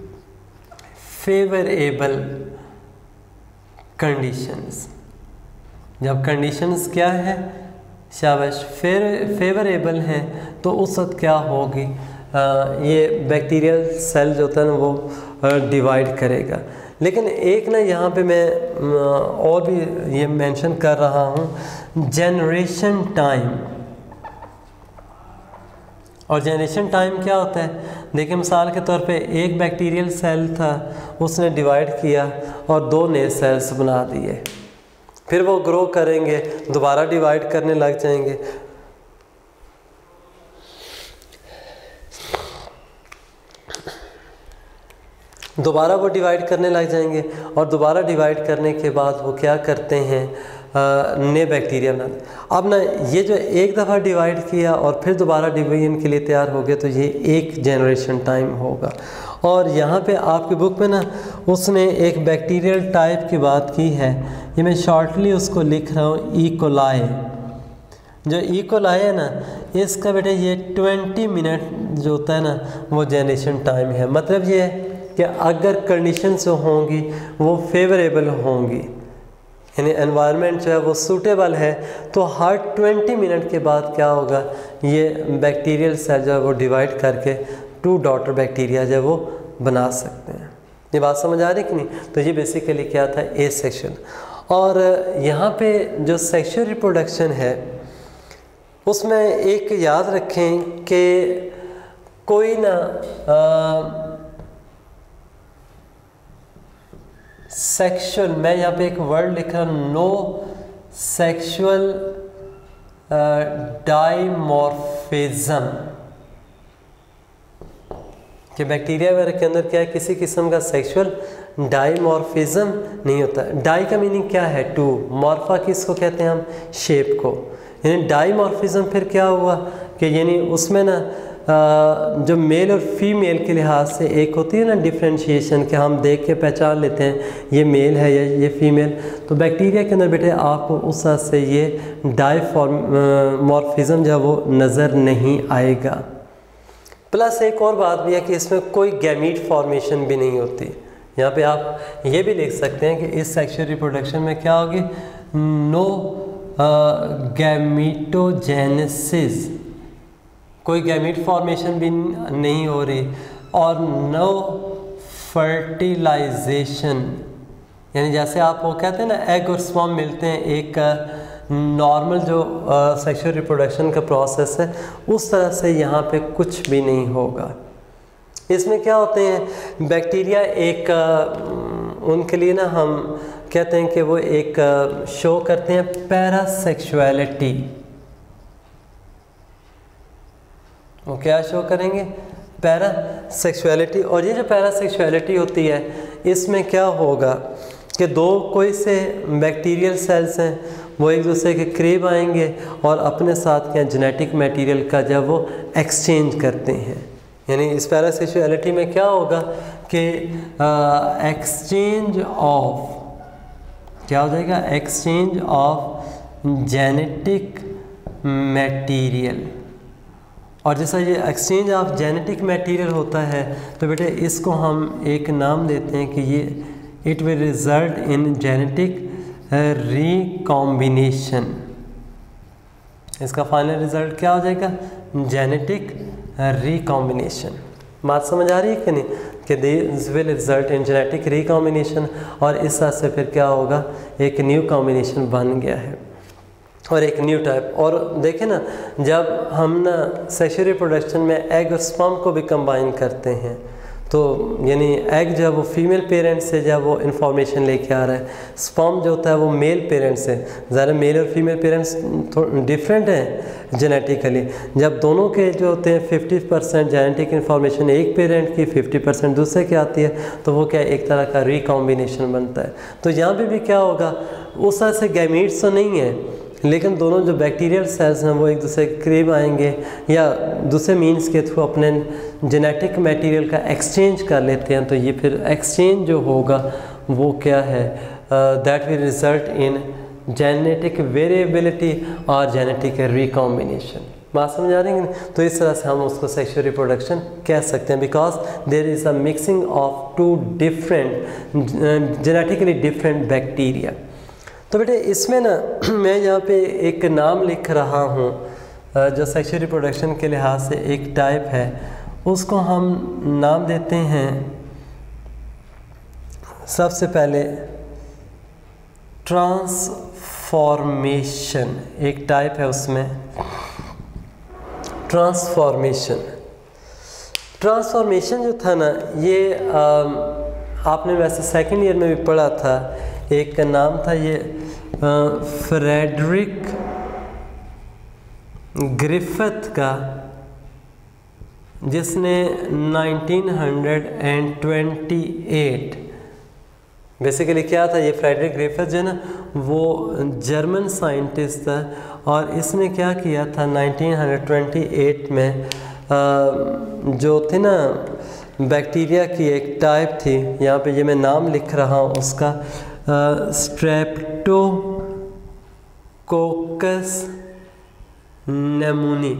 फेवरेबल कंडीशंस। जब कंडीशंस क्या है, शाबाश, फेवर फेवरेबल हैं, तो उस वक्त क्या होगी, आ, ये बैक्टीरियल सेल जो होता है ना वो डिवाइड करेगा। लेकिन एक ना यहाँ पे मैं और भी ये मेंशन कर रहा हूँ, जनरेशन टाइम। और जनरेशन टाइम क्या होता है, देखिए मिसाल के तौर पे एक बैक्टीरियल सेल था, उसने डिवाइड किया और दो नए सेल्स बना दिए, फिर वो ग्रो करेंगे, दोबारा डिवाइड करने लग जाएंगे, दोबारा वो डिवाइड करने लग जाएंगे और दोबारा डिवाइड करने के बाद वो क्या करते हैं, नए बैक्टीरिया बनाते। अब ना ये जो एक दफ़ा डिवाइड किया और फिर दोबारा डिवीजन के लिए तैयार हो गए, तो ये एक जनरेशन टाइम होगा। और यहाँ पे आपकी बुक में ना उसने एक बैक्टीरियल टाइप की बात की है, ये मैं शॉर्टली उसको लिख रहा हूँ, ई कोलाई। जो ई कोलाई है ना, इसका बेटे ये ट्वेंटी मिनट जो होता है ना वो जनरेशन टाइम है। मतलब ये कि अगर कंडीशंस जो होंगी वो फेवरेबल होंगी, यानी एनवायरनमेंट जो है वो सूटेबल है, तो हर ट्वेंटी मिनट के बाद क्या होगा, ये बैक्टीरियल सेल जो है वो डिवाइड करके टू डॉटर बैक्टीरिया जो है वो बना सकते हैं। ये बात समझ आ रही कि नहीं? तो ये बेसिकली क्या था, ए सेक्शन। और यहाँ पे जो सेक्सुअल रिप्रोडक्शन है उसमें एक याद रखें कि कोई ना सेक्सुअल, मैं यहाँ पे एक वर्ड लिख रहा हूँ, नो सेक्सुअल डाइमॉर्फिज्म, कि बैक्टीरिया वगैरह के अंदर क्या है, किसी किस्म का सेक्सुअल डाइमॉर्फिज्म नहीं होता। डाई का मीनिंग क्या है, टू, मॉर्फा किसको कहते हैं हम, शेप को, यानी डाइमॉर्फिज्म। फिर क्या हुआ कि यानी उसमें ना जो मेल और फीमेल के लिहाज से एक होती है ना डिफ्रेंशिएशन, कि हम देख के पहचान लेते हैं ये मेल है या ये फीमेल, तो बैक्टीरिया के अंदर बेटे आपको उस तरह से ये डाइमॉर्फिज्म जो है वो नज़र नहीं आएगा। प्लस एक और बात भी है कि इसमें कोई गैमीट फॉर्मेशन भी नहीं होती। यहाँ पे आप ये भी लिख सकते हैं कि इस सेक्सुअल रिप्रोडक्शन में क्या होगी, नो गैमीटोजेनेसिस, कोई गैमीट फॉर्मेशन भी नहीं हो रही, और नो फर्टिलाइजेशन, यानी जैसे आप वो कहते हैं ना एग और स्पर्म मिलते हैं, एक नॉर्मल जो सेक्सुअल रिप्रोडक्शन का प्रोसेस है उस तरह से यहाँ पे कुछ भी नहीं होगा। इसमें क्या होते हैं बैक्टीरिया, एक आ, उनके लिए ना हम कहते हैं कि वो एक शो करते हैं पैरासेक्सुअलिटी। वो क्या शो करेंगे? पैरासेक्सुअलिटी। और ये जो पैरासेक्सुअलिटी होती है इसमें क्या होगा कि दो कोई से बैक्टीरियल सेल्स हैं वो एक दूसरे के करीब आएंगे और अपने साथ क्या जेनेटिक मटेरियल का जब वो एक्सचेंज करते हैं, यानी इस पैरासेक्सुअलिटी में क्या होगा कि एक्सचेंज ऑफ, क्या हो जाएगा? Exchange of genetic material. और जैसा ये एक्सचेंज ऑफ जेनेटिक मटेरियल होता है तो बेटे इसको हम एक नाम देते हैं कि ये it will result in genetic recombination. इसका फाइनल रिजल्ट क्या हो जाएगा? Genetic recombination. बात समझ आ रही है कि नहीं कि this will result in genetic recombination, और इस तरह से फिर क्या होगा? एक न्यू कॉम्बिनेशन बन गया है और एक न्यू टाइप। और देखें ना, जब हम ना सेक्सुअल रिप्रोडक्शन में एग और स्पर्म को भी कंबाइन करते हैं तो यानी एग जो है वो फीमेल पेरेंट से जब वो इन्फॉर्मेशन लेके आ रहा है, स्पर्म जो होता है वो मेल पेरेंट से। ज़रा मेल और फीमेल पेरेंट्स डिफरेंट हैं जेनेटिकली। जब दोनों के जो होते हैं फिफ्टी परसेंट जेनेटिक इन्फॉर्मेशन एक पेरेंट की, फिफ्टी परसेंट दूसरे की आती है तो वो क्या एक तरह का रिकॉम्बिनेशन बनता है। तो यहाँ पे भी क्या होगा? उस तरह से गैमीट्स तो नहीं है, लेकिन दोनों जो बैक्टीरियल सेल्स हैं वो एक दूसरे के करीब आएंगे या दूसरे मीन्स के थ्रू अपने जेनेटिक मटेरियल का एक्सचेंज कर लेते हैं। तो ये फिर एक्सचेंज जो होगा वो क्या है? That will result in genetic variability और जेनेटिक रिकॉम्बिनेशन। बात समझ आ रही है? तो इस तरह से हम उसको सेक्सुअल रिप्रोडक्शन कह सकते हैं, because there is a mixing of two different genetically different bacteria. तो बेटे इसमें ना मैं यहाँ पे एक नाम लिख रहा हूँ जो सेक्सुअल रिप्रोडक्शन के लिहाज से एक टाइप है, उसको हम नाम देते हैं सबसे पहले ट्रांसफॉर्मेशन। एक टाइप है उसमें ट्रांसफॉर्मेशन। ट्रांसफॉर्मेशन जो था ना ये आ, आपने वैसे सेकेंड ईयर में भी पढ़ा था। एक का नाम था ये फ्रेडरिक ग्रिफिथ का, जिसने नाइनटीन ट्वेंटी एट बेसिकली क्या था? ये फ्रेडरिक ग्रिफिथ जो है ना वो जर्मन साइंटिस्ट था और इसने क्या किया था नाइनटीन ट्वेंटी एट में जो थी ना बैक्टीरिया की एक टाइप थी, यहाँ पे ये मैं नाम लिख रहा हूँ उसका, स्ट्रेप्टोकोकस नेमोनी।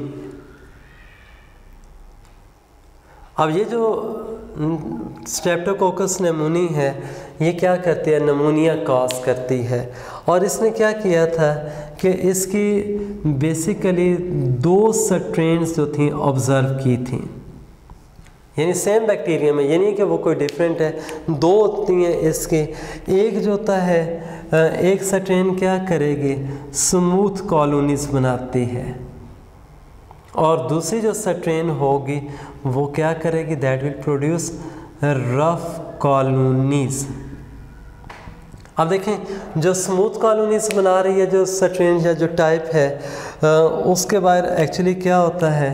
अब ये जो स्ट्रेप्टोकोकस नेमोनी है ये क्या करती है? नमोनिया कॉज करती है। और इसने क्या किया था कि इसकी बेसिकली दो स्ट्रेन्स जो थी ऑब्जर्व की थी, यानी सेम बैक्टीरिया में, यानी कि वो कोई डिफरेंट है, दो होती हैं इसके। एक जो होता है एक स्ट्रेन क्या करेगी? स्मूथ कॉलोनीज बनाती है, और दूसरी जो स्ट्रेन होगी वो क्या करेगी? That will produce rough colonies. अब देखें जो स्मूथ कॉलोनीज बना रही है जो स्ट्रेन या जो टाइप है उसके बाद एक्चुअली क्या होता है?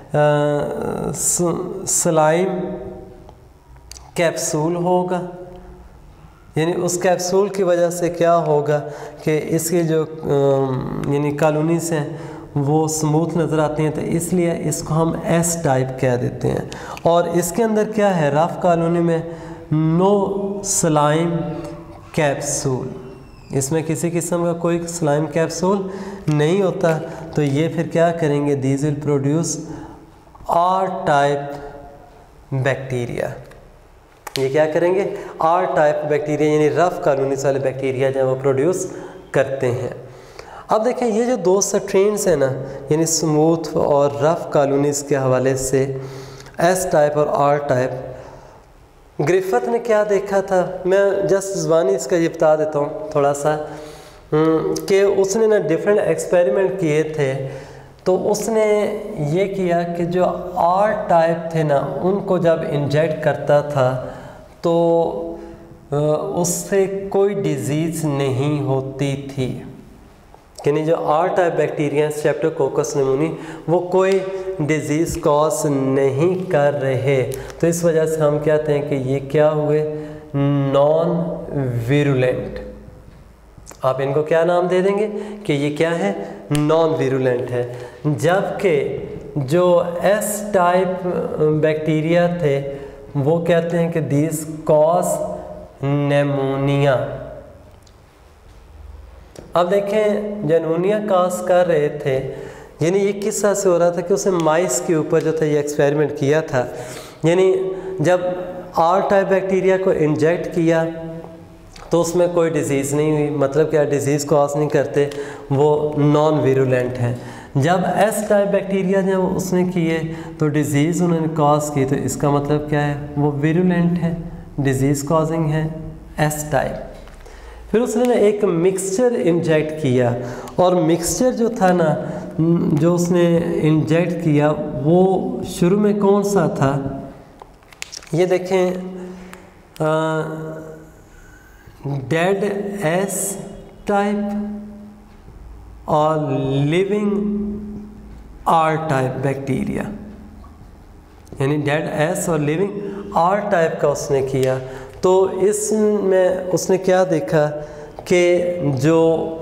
स्लाइम कैप्सूल होगा, यानी उस कैप्सूल की वजह से क्या होगा कि इसके जो यानी कॉलोनीज हैं वो स्मूथ नज़र आती हैं, तो इसलिए इसको हम एस टाइप कह देते हैं। और इसके अंदर क्या है? रफ कॉलोनी में नो स्लाइम कैप्सूल, इसमें किसी किस्म का कोई स्लाइम कैप्सूल नहीं होता। तो ये फिर क्या करेंगे? These will produce R type bacteria. ये क्या करेंगे? आर टाइप बैक्टीरिया यानी रफ कॉलोनीज वाले बैक्टीरिया जो वो प्रोड्यूस करते हैं। अब देखें ये जो दो स्ट्रेन्स हैं ना, यानी स्मूथ और रफ कॉलोनीज़ के हवाले से एस टाइप और आर टाइप, ग्रिफिथ ने क्या देखा था, मैं जस्ट ज़बानी इसका ये बता देता हूँ थोड़ा सा, कि उसने ना डिफरेंट एक्सपेरिमेंट किए थे। तो उसने ये किया कि जो आर टाइप थे ना, उनको जब इंजेक्ट करता था तो उससे कोई डिज़ीज़ नहीं होती थी, यानी जो R type bacteria streptococcus pneumoniae वो कोई डिज़ीज़ कॉज नहीं कर रहे। तो इस वजह से हम कहते हैं कि ये क्या हुए, नॉन विरुलेंट। आप इनको क्या नाम दे देंगे कि ये क्या है, नॉन विरुलेंट है। जबकि जो एस टाइप बैक्टीरिया थे वो कहते हैं कि दिस कॉज नेमोनिया। अब देखें जनूनिया काज कर रहे थे, यानी ये किस तरह से हो रहा था कि उसने माइस के ऊपर जो था ये एक्सपेरिमेंट किया था। यानी जब आर टाइप बैक्टीरिया को इंजेक्ट किया तो उसमें कोई डिज़ीज़ नहीं हुई, मतलब क्या डिज़ीज़ कॉज नहीं करते, वो नॉन विरुलेंट है। जब एस टाइप बैक्टीरिया जब उसने किए तो डिज़ीज़ उन्होंने कॉज की, तो इसका मतलब क्या है, वो विरुलेंट है, डिज़ीज़ कॉजिंग है, एस टाइप। फिर उसने ना एक मिक्सचर इंजेक्ट किया, और मिक्सचर जो था ना जो उसने इंजेक्ट किया वो शुरू में कौन सा था, ये देखें, डेड एस टाइप और लिविंग आर टाइप बैक्टीरिया, यानी डेड एस और लिविंग आर टाइप का उसने किया। तो इसमें उसने क्या देखा कि जो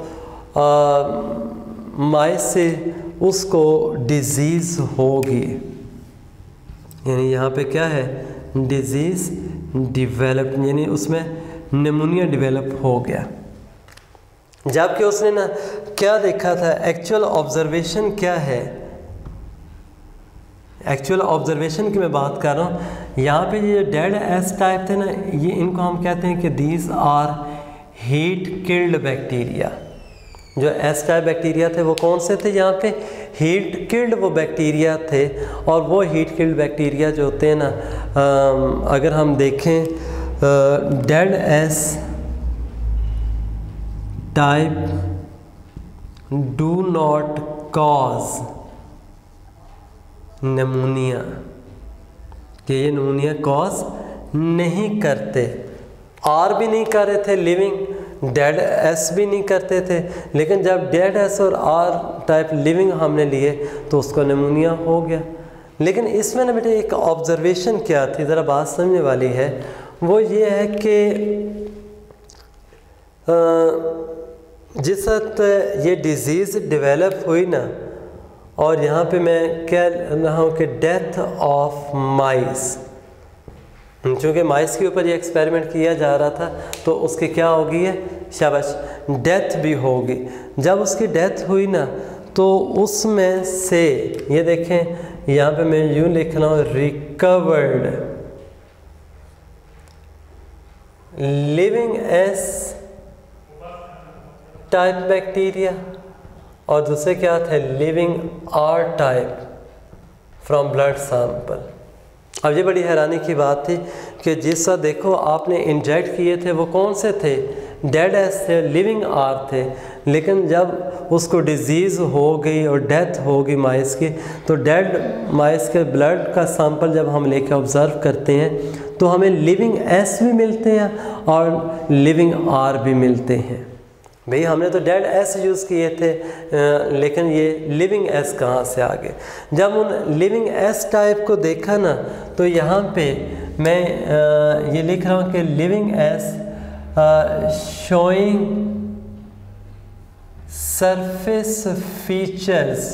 माइस से उसको डिज़ीज़ होगी, यानी यहाँ पे क्या है, डिज़ीज़ डिवेलप, यानी उसमें निमोनिया डिवेलप हो गया। जबकि उसने ना क्या देखा था, एक्चुअल ऑब्जर्वेशन क्या है, एक्चुअल ऑब्जर्वेशन की मैं बात कर रहा हूँ। यहाँ पे ये डेड एस टाइप थे ना, ये इनको हम कहते हैं कि these are heat killed bacteria. जो एस टाइप बैक्टीरिया थे वो कौन से थे, यहाँ पे हीट किल्ड वो बैक्टीरिया थे। और वो हीट किल्ड बैक्टीरिया जो होते हैं ना, आ, अगर हम देखें dead S type do not cause pneumonia, कि ये निमोनिया कॉज नहीं करते, आर भी नहीं कर रहे थे, लिविंग डेड एस भी नहीं करते थे। लेकिन जब डेड एस और आर टाइप लिविंग हमने लिए तो उसको निमोनिया हो गया। लेकिन इसमें ना बेटे एक ऑब्जर्वेशन क्या थी, ज़रा बात समझने वाली है, वो ये है कि जिस वक्त ये डिज़ीज़ डेवलप हुई ना, और यहाँ पे मैं कह रहा हूँ कि डेथ ऑफ माइस, चूँकि माइस के ऊपर ये एक्सपेरिमेंट किया जा रहा था तो उसकी क्या होगी है, शाबाश, डेथ भी होगी। जब उसकी डेथ हुई ना तो उसमें से ये देखें, यहाँ पे मैं यूँ लिख रहा हूँ, recovered living S type bacteria, और दूसरे क्या थे, living R type from blood sample. अब ये बड़ी हैरानी की बात थी कि जिस वक्त देखो आपने इंजेक्ट किए थे वो कौन से थे, डेड एस थे, लिविंग आर थे। लेकिन जब उसको डिज़ीज़ हो गई और डेथ हो गई माइस की, तो डेड माइस के ब्लड का सैंपल जब हम लेके ऑब्ज़र्व करते हैं तो हमें लिविंग एस भी मिलते हैं और लिविंग आर भी मिलते हैं। भाई हमने तो डेड एस यूज़ किए थे, आ, लेकिन ये लिविंग एस कहाँ से आ गए। जब उन लिविंग एस टाइप को देखा ना तो यहाँ पे मैं आ, ये लिख रहा हूँ कि living S showing surface features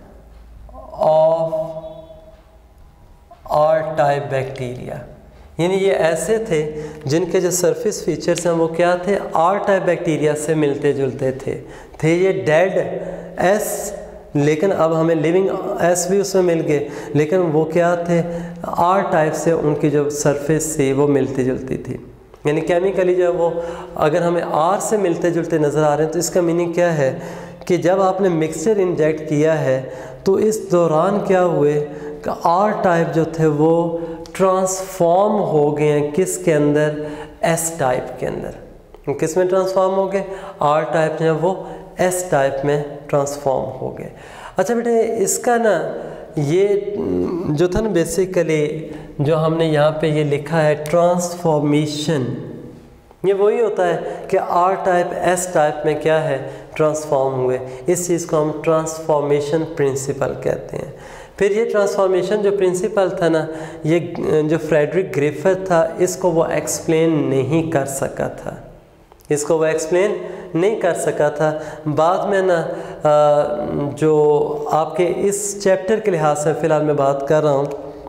of R type bacteria, यानी ये ऐसे थे जिनके जो सरफेस फीचर्स हैं वो क्या थे, आर टाइप बैक्टीरिया से मिलते जुलते थे थे ये डेड एस, लेकिन अब हमें लिविंग एस भी उसमें मिल गए, लेकिन वो क्या थे, आर टाइप से उनकी जो सरफेस थी वो मिलती जुलती थी। यानी केमिकली जो है वो अगर हमें आर से मिलते जुलते नज़र आ रहे हैं तो इसका मीनिंग क्या है कि जब आपने मिक्सचर इंजेक्ट किया है तो इस दौरान क्या हुए कि आर टाइप जो थे वो ट्रांसफॉर्म हो गए हैं किसके अंदर, एस टाइप के अंदर। किस में ट्रांसफॉर्म हो गए, आर टाइप जो है वो एस टाइप में ट्रांसफॉर्म हो गए। अच्छा बेटे इसका ना ये जो था ना बेसिकली जो हमने यहाँ पे ये लिखा है ट्रांसफॉर्मेशन, ये वही होता है कि आर टाइप एस टाइप में क्या है, ट्रांसफॉर्म हुए। इस चीज़ को हम ट्रांसफॉर्मेशन प्रिंसिपल कहते हैं। फिर ये ट्रांसफॉर्मेशन जो प्रिंसिपल था ना, ये जो फ्रेडरिक ग्रिफिथ था इसको वो एक्सप्लेन नहीं कर सका था, इसको वो एक्सप्लेन नहीं कर सका था। बाद में ना जो आपके इस चैप्टर के लिहाज से फ़िलहाल मैं बात कर रहा हूँ,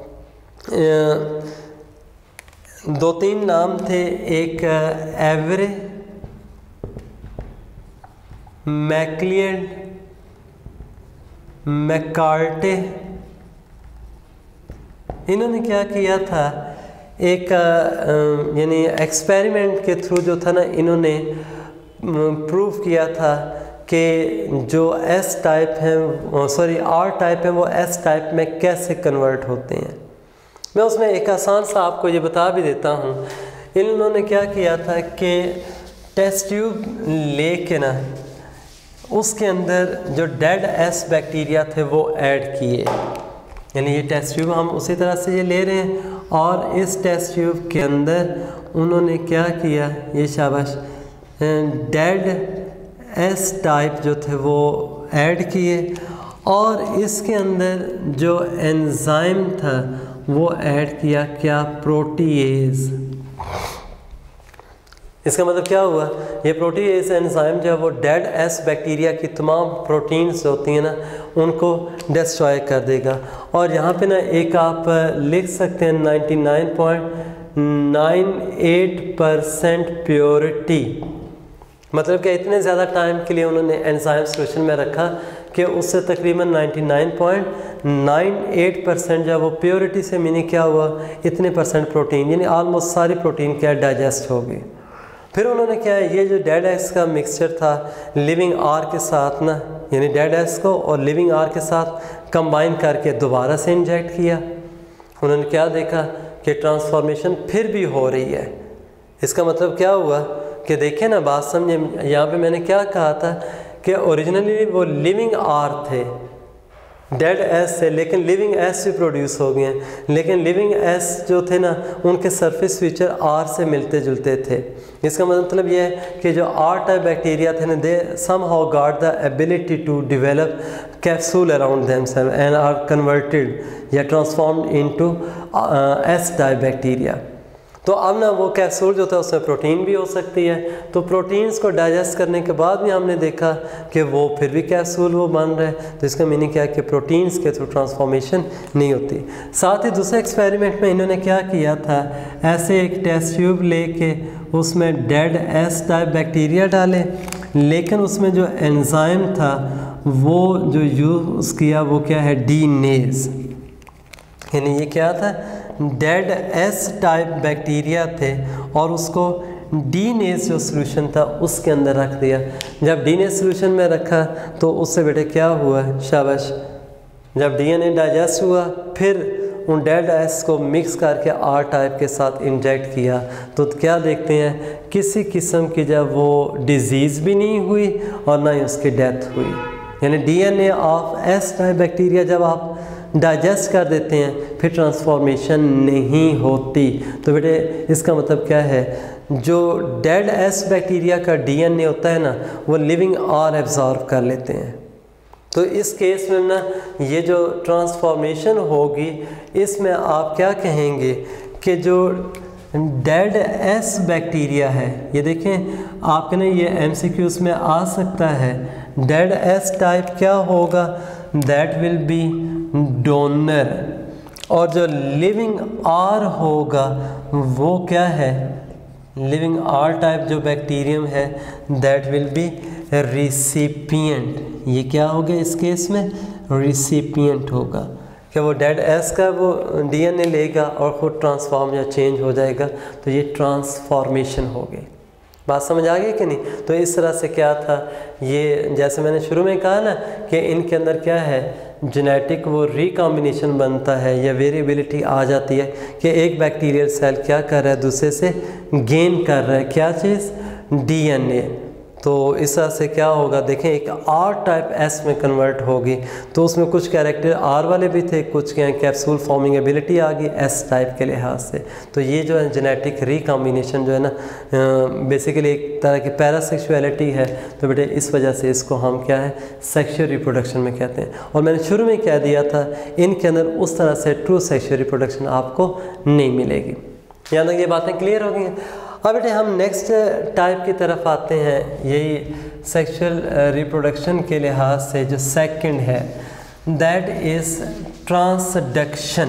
दो तीन नाम थे, एक एवरे, मैक्लियड, मैकार्टे। इन्होंने क्या किया था, एक यानी एक्सपेरिमेंट के थ्रू जो था ना इन्होंने प्रूव किया था कि जो एस टाइप हैं, सॉरी आर टाइप हैं, वो एस टाइप में कैसे कन्वर्ट होते हैं। मैं उसमें एक आसान सा आपको ये बता भी देता हूँ। इन्होंने क्या किया था कि टेस्ट ट्यूब ले के ना उसके अंदर जो डेड एस बैक्टीरिया थे वो ऐड किए, यानी ये टेस्ट ट्यूब हम उसी तरह से ये ले रहे हैं और इस टेस्ट ट्यूब के अंदर उन्होंने क्या किया, ये शाबाश डेड एस टाइप जो थे वो ऐड किए और इसके अंदर जो एंजाइम था वो ऐड किया, क्या, प्रोटीएज। इसका मतलब क्या हुआ, ये प्रोटीएज एंजाइम जो है वो डेड एस बैक्टीरिया की तमाम प्रोटीन्स होती हैं ना उनको डिस्ट्रॉय कर देगा। और यहाँ पे ना एक आप लिख सकते हैं ninety nine point nine eight percent purity, मतलब कि इतने ज़्यादा टाइम के लिए उन्होंने एंजाइम सोल्यूशन में रखा कि उससे तकरीबन ninety nine point nine eight percent जो वो प्योरिटी से मीनिंग क्या हुआ, इतने परसेंट प्रोटीन, यानी ऑलमोस्ट सारी प्रोटीन क्या डाइजेस्ट हो गई। फिर उन्होंने क्या है, ये जो डेड एस का मिक्सचर था लिविंग आर के साथ ना, यानी डेड एस को और लिविंग आर के साथ कंबाइन करके दोबारा से इंजेक्ट किया। उन्होंने क्या देखा कि ट्रांसफॉर्मेशन फिर भी हो रही है। इसका मतलब क्या हुआ कि देखें ना, बात समझे, यहाँ पे मैंने क्या कहा था कि ओरिजिनली वो लिविंग आर थे डेड एस से, लेकिन लिविंग एस भी प्रोड्यूस हो गए हैं, लेकिन लिविंग एस जो थे ना उनके सरफेस फीचर आर से मिलते जुलते थे। इसका मतलब ये है कि जो आर टाइप बैक्टीरिया थे ना, they somehow got the ability to develop capsule around themselves and are converted या transformed into S type bacteria. तो अब ना वो कैप्सूल जो था उसमें प्रोटीन भी हो सकती है, तो प्रोटीन्स को डाइजेस्ट करने के बाद भी हमने देखा कि वो फिर भी कैप्सूल वो बन रहे हैं। तो इसका मीनिंग क्या है कि प्रोटीन्स के थ्रू ट्रांसफॉर्मेशन नहीं होती। साथ ही दूसरे एक्सपेरिमेंट में इन्होंने क्या किया था, ऐसे एक टेस्ट ट्यूब लेके उसमें डेड एस टाइप बैक्टीरिया डाले, लेकिन उसमें जो एंजाइम था वो जो यूज़ किया वो क्या है, डीनेज, यानी ये क्या था, डेड एस टाइप बैक्टीरिया थे और उसको डीनेज जो सोल्यूशन था उसके अंदर रख दिया। जब डीनेज सोल्यूशन में रखा तो उससे बेटे क्या हुआ, शाबाश, जब डीएनए डाइजेस्ट हुआ फिर उन डेड एस को मिक्स करके आर टाइप के साथ इंजेक्ट किया, तो क्या देखते हैं, किसी किस्म की जब वो डिजीज़ भी नहीं हुई और ना ही उसकी डेथ हुई। यानी DNA of S type bacteria जब आप डाइजेस्ट कर देते हैं फिर ट्रांसफॉर्मेशन नहीं होती। तो बेटे इसका मतलब क्या है, जो डेड एस बैक्टीरिया का डीएनए होता है ना वो लिविंग आर एब्जॉर्ब कर लेते हैं। तो इस केस में ना ये जो ट्रांसफॉर्मेशन होगी इसमें आप क्या कहेंगे कि जो डेड एस बैक्टीरिया है, ये देखें आपके ना ये एमसीक्यूज़ में आ सकता है, डेड एस टाइप क्या होगा, दैट विल बी डोनर, और जो लिविंग आर होगा वो क्या है, लिविंग आर टाइप जो बैक्टीरियम है दैट विल बी रिसिपिएंट। ये क्या होगा इस केस में, रिसिपिएंट होगा। कि वो डेड एस का वो डीएनए लेगा और ख़ुद ट्रांसफॉर्म या चेंज हो जाएगा, तो ये ट्रांसफॉर्मेशन हो गई। बात समझ आ गई कि नहीं? तो इस तरह से क्या था, ये जैसे मैंने शुरू में कहा ना कि इनके अंदर क्या है, जेनेटिक वो रिकॉम्बिनेशन बनता है या वेरिएबिलिटी आ जाती है कि एक बैक्टीरियल सेल क्या कर रहा है, दूसरे से गेन कर रहा है क्या चीज़, डीएनए। तो इस तरह से क्या होगा, देखें एक आर टाइप एस में कन्वर्ट होगी, तो उसमें कुछ कैरेक्टर आर वाले भी थे, कुछ के कैप्सूल फॉर्मिंग एबिलिटी आ गई एस टाइप के लिहाज से। तो ये जो है जेनेटिक रिकॉम्बिनेशन जो है ना, बेसिकली एक तरह की पैरासेक्सुअलिटी है। तो बेटे इस वजह से इसको हम क्या है, सेक्सुअल रिप्रोडक्शन में कहते हैं। और मैंने शुरू में कह दिया था इनके अंदर उस तरह से ट्रू सेक्सुअल रिप्रोडक्शन आपको नहीं मिलेगी। यहाँ तक ये बातें क्लियर हो गई हैं। अब बेटे हम नेक्स्ट टाइप की तरफ आते हैं, यही सेक्सुअल रिप्रोडक्शन के लिहाज से जो सेकंड है, दैट इज़ ट्रांसडक्शन।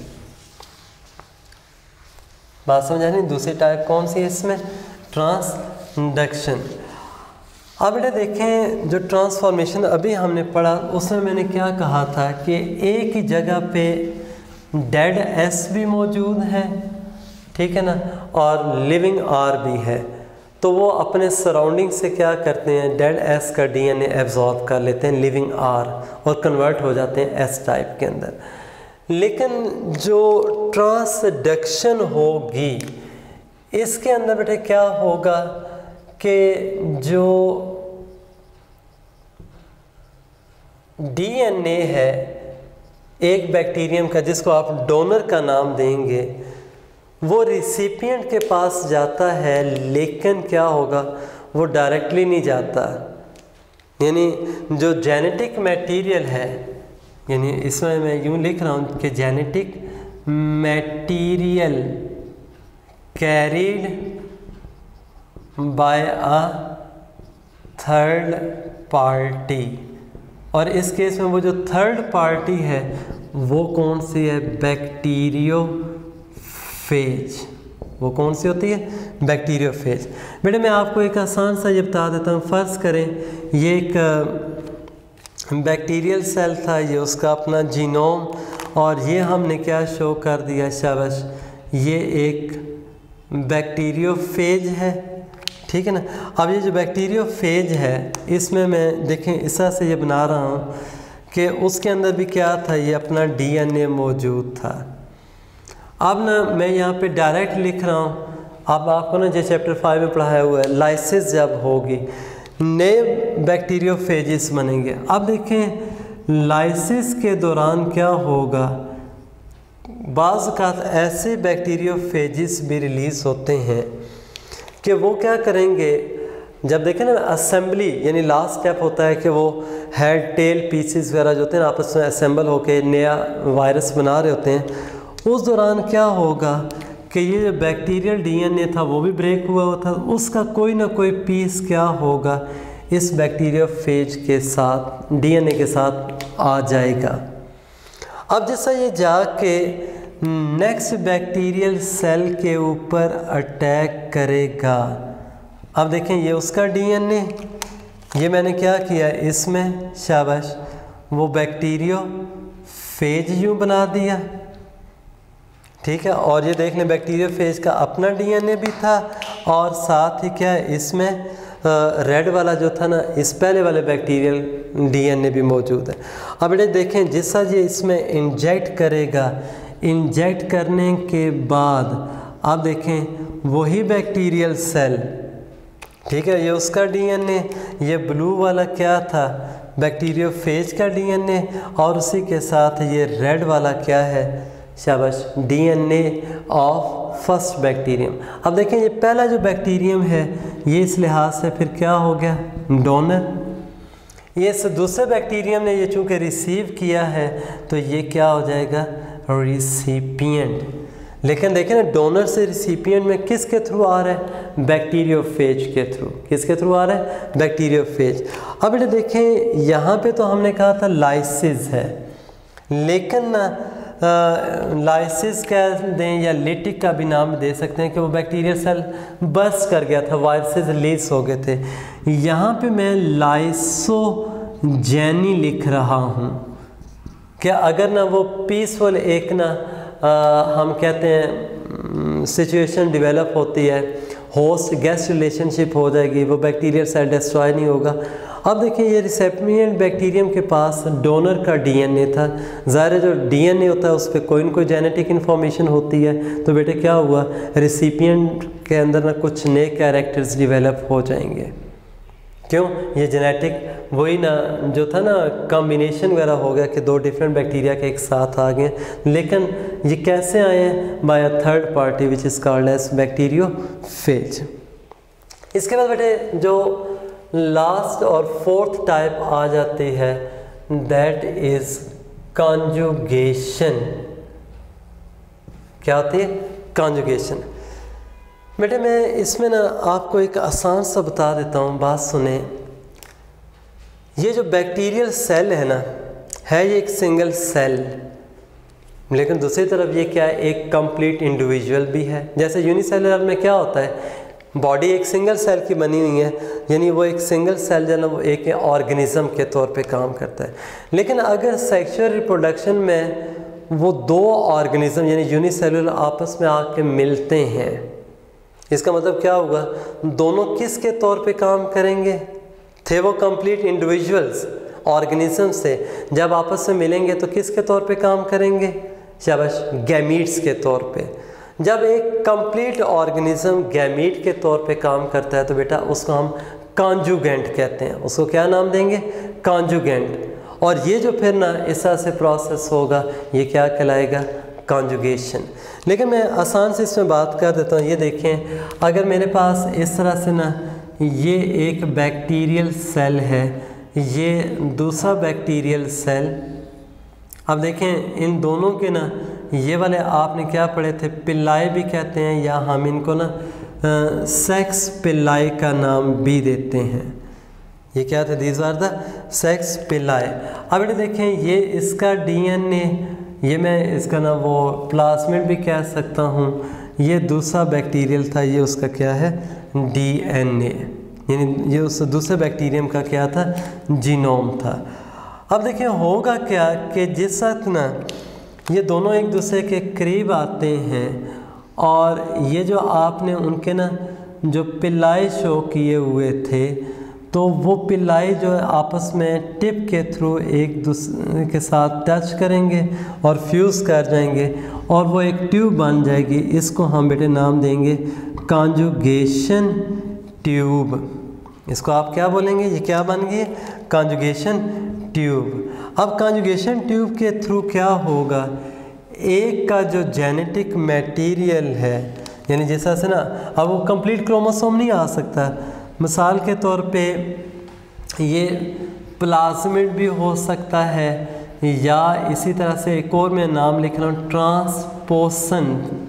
बात समझा नहीं? दूसरी टाइप कौन सी है इसमें, ट्रांसडक्शन। अब बेटे देखें जो ट्रांसफॉर्मेशन अभी हमने पढ़ा उसमें मैंने क्या कहा था कि एक ही जगह पे डेड एस भी मौजूद है, ठीक है ना, और लिविंग आर भी है। तो वो अपने सराउंडिंग से क्या करते हैं, डेड एस का डीएनए एब्जॉर्ब कर लेते हैं लिविंग आर और कन्वर्ट हो जाते हैं एस टाइप के अंदर। लेकिन जो ट्रांसडक्शन होगी इसके अंदर बेटे क्या होगा कि जो डीएनए है एक बैक्टीरियम का, जिसको आप डोनर का नाम देंगे, वो रिसिपिएंट के पास जाता है, लेकिन क्या होगा, वो डायरेक्टली नहीं जाता। यानी जो जेनेटिक मटेरियल है, यानी इसमें मैं यूँ लिख रहा हूँ कि genetic material carried by a third party, और इस केस में वो जो थर्ड पार्टी है वो कौन सी है, बैक्टीरियोफेज। वो कौन सी होती है, बैक्टीरियोफेज। बेटे मैं आपको एक आसान सा ये बता देता हूँ। फ़र्ज़ करें ये एक बैक्टीरियल सेल था, ये उसका अपना जीनोम, और ये हमने क्या शो कर दिया, शाबाश, ये एक बैक्टीरियोफेज है, ठीक है ना। अब ये जो बैक्टीरियोफेज है इसमें मैं देखें इस तरह से ये बना रहा हूँ कि उसके अंदर भी क्या था, ये अपना डीएनए मौजूद था। अब ना मैं यहाँ पे डायरेक्ट लिख रहा हूँ, अब आपको ना जो चैप्टर फाइव में पढ़ाया हुआ है, लाइसिस जब होगी नए बैक्टीरियोफेजिस बनेंगे। अब देखें लाइसिस के दौरान क्या होगा, बाज़ औक़ात ऐसे बैक्टीरियोफेजिस भी रिलीज़ होते हैं कि वो क्या करेंगे, जब देखें ना असेंबली, यानी लास्ट स्टेप होता है कि वो हेड टेल पीसेस वगैरह जो होते हैं आपस में असेंबल होकर नया वायरस बना रहे होते हैं, उस दौरान क्या होगा कि ये जो बैक्टीरियल डीएनए था वो भी ब्रेक हुआ हुआ था, उसका कोई ना कोई पीस क्या होगा इस बैक्टीरियोफेज के साथ, डीएनए के साथ आ जाएगा। अब जैसा ये जाके नेक्स्ट बैक्टीरियल सेल के ऊपर अटैक करेगा, अब देखें ये उसका डीएनए, ये मैंने क्या किया इसमें, शाबाश, वो बैक्टीरियोफेज यूँ बना दिया, ठीक है। और ये देख लें बैक्टीरियोफेज का अपना डीएनए भी था, और साथ ही क्या इसमें रेड वाला जो था ना, इस पहले वाले बैक्टीरियल डीएनए भी मौजूद है। अब ये देखें जिस ये इसमें इंजेक्ट करेगा, इंजेक्ट करने के बाद आप देखें वही बैक्टीरियल सेल, ठीक है, ये उसका डीएनए, ये ब्लू वाला क्या था, बैक्टीरियोफेज का डीएनए, और उसी के साथ ये रेड वाला क्या है, शाबाश, डीएनए ऑफ फर्स्ट बैक्टीरियम। अब देखें ये पहला जो बैक्टीरियम है ये इस लिहाज से फिर क्या हो गया, डोनर। ये इस दूसरे बैक्टीरियम ने ये चूँकि रिसीव किया है तो ये क्या हो जाएगा, रिसिपिएंट। लेकिन देखें ना डोनर से रिसिपिएंट में किसके थ्रू आ रहा है, बैक्टीरियोफेज के थ्रू। किसके थ्रू आ रहा है, बैक्टीरियोफेज। अब ये देखें यहाँ पे तो हमने कहा था लाइसिस है, लेकिन ना लाइसिस कह दें या लिटिक का भी नाम दे सकते हैं कि वो बैक्टीरियल सेल बर्स्ट कर गया था, वायरसेस रिलीज हो गए थे। यहाँ पे मैं लाइसोजेनी लिख रहा हूँ, कि अगर ना वो पीसफुल एक ना आ, हम कहते हैं सिचुएशन डेवलप होती है, होस्ट गेस्ट रिलेशनशिप हो जाएगी, वो बैक्टीरियल सेल डिस्ट्रॉय नहीं होगा। अब देखिए ये रिसेपिएंट बैक्टीरियम के पास डोनर का डीएनए था, ज़ाहिर है जो डीएनए होता है उस पर कोई न कोई जेनेटिक इन्फॉर्मेशन होती है, तो बेटे क्या हुआ, रिसिपिएंट के अंदर ना कुछ नए कैरेक्टर्स डेवलप हो जाएंगे। क्यों? ये जेनेटिक वही ना जो था ना कॉम्बिनेशन वगैरह हो गया कि दो डिफरेंट बैक्टीरिया के एक साथ आ गए, लेकिन ये कैसे आए हैं? By a third party which is called as bacteriophage. इसके बाद बेटे जो लास्ट और फोर्थ टाइप आ जाती है दैट इज कॉन्जुगेशन। क्या होती है? कॉन्जुगेशन। बेटे मैं इसमें ना आपको एक आसान सा बता देता हूँ, बात सुने। ये जो बैक्टीरियल सेल है ना, है ये एक सिंगल सेल, लेकिन दूसरी तरफ ये क्या है, एक कंप्लीट इंडिविजुअल भी है। जैसे यूनिसेलुलर में क्या होता है, बॉडी एक सिंगल सेल की बनी हुई है, यानी वो एक सिंगल सेल जो है ना वो एक ऑर्गेनिज्म के तौर पे काम करता है। लेकिन अगर सेक्सुअल रिप्रोडक्शन में वो दो ऑर्गेनिज्म यानी यूनिसेलुलर आपस में आके मिलते हैं, इसका मतलब क्या होगा, दोनों किस के तौर पे काम करेंगे? थे वो कंप्लीट इंडिविजुअल्स ऑर्गेनिज्म से, जब आपस में मिलेंगे तो किस के तौर पे काम करेंगे? शाबाश, गैमीट्स के तौर पे। जब एक कंप्लीट ऑर्गेनिज्म गैमीट के तौर पे काम करता है तो बेटा उसको हम कॉन्जुगेंट कहते हैं। उसको क्या नाम देंगे? कॉन्जुगेंट। और ये जो फिर ना इस तरह से प्रोसेस होगा, ये क्या कहलाएगा? कॉन्जुगेशन। लेकिन मैं आसान से इसमें बात कर देता हूँ। ये देखें, अगर मेरे पास इस तरह से ना ये एक बैक्टीरियल सेल है, ये दूसरा बैक्टीरियल सेल, अब देखें इन दोनों के ना ये वाले आपने क्या पढ़े थे, पिल्लाई भी कहते हैं, या हम इनको ना सेक्स पिल्लाई का नाम भी देते हैं। ये क्या थे? These are the sex pili. अब ये देखें, ये इसका डीएनए, ये मैं इसका ना वो प्लाज्मिड भी कह सकता हूँ, ये दूसरा बैक्टीरियल था, ये उसका क्या है? डीएनए, यानी ये उस दूसरे बैक्टीरियम का क्या था? जीनोम था। अब देखिए होगा क्या कि जिस वक्त ना ये दोनों एक दूसरे के करीब आते हैं और ये जो आपने उनके ना जो पिल्लाई शो किए हुए थे, तो वो पिल्लाई जो है आपस में टिप के थ्रू एक दूसरे के साथ टच करेंगे और फ्यूज़ कर जाएंगे और वो एक ट्यूब बन जाएगी। इसको हम बेटे नाम देंगे कॉन्जुगेशन ट्यूब। इसको आप क्या बोलेंगे? ये क्या बन गई? Conjugation tube. अब कॉन्जुगेशन ट्यूब के थ्रू क्या होगा, एक का जो जेनेटिक मटेरियल है, यानी जैसा से ना अब वो कंप्लीट क्रोमोसोम नहीं आ सकता, मिसाल के तौर पे ये प्लाज्मिड भी हो सकता है, या इसी तरह से एक और मैं नाम लिख रहा हूँ ट्रांसपोसन,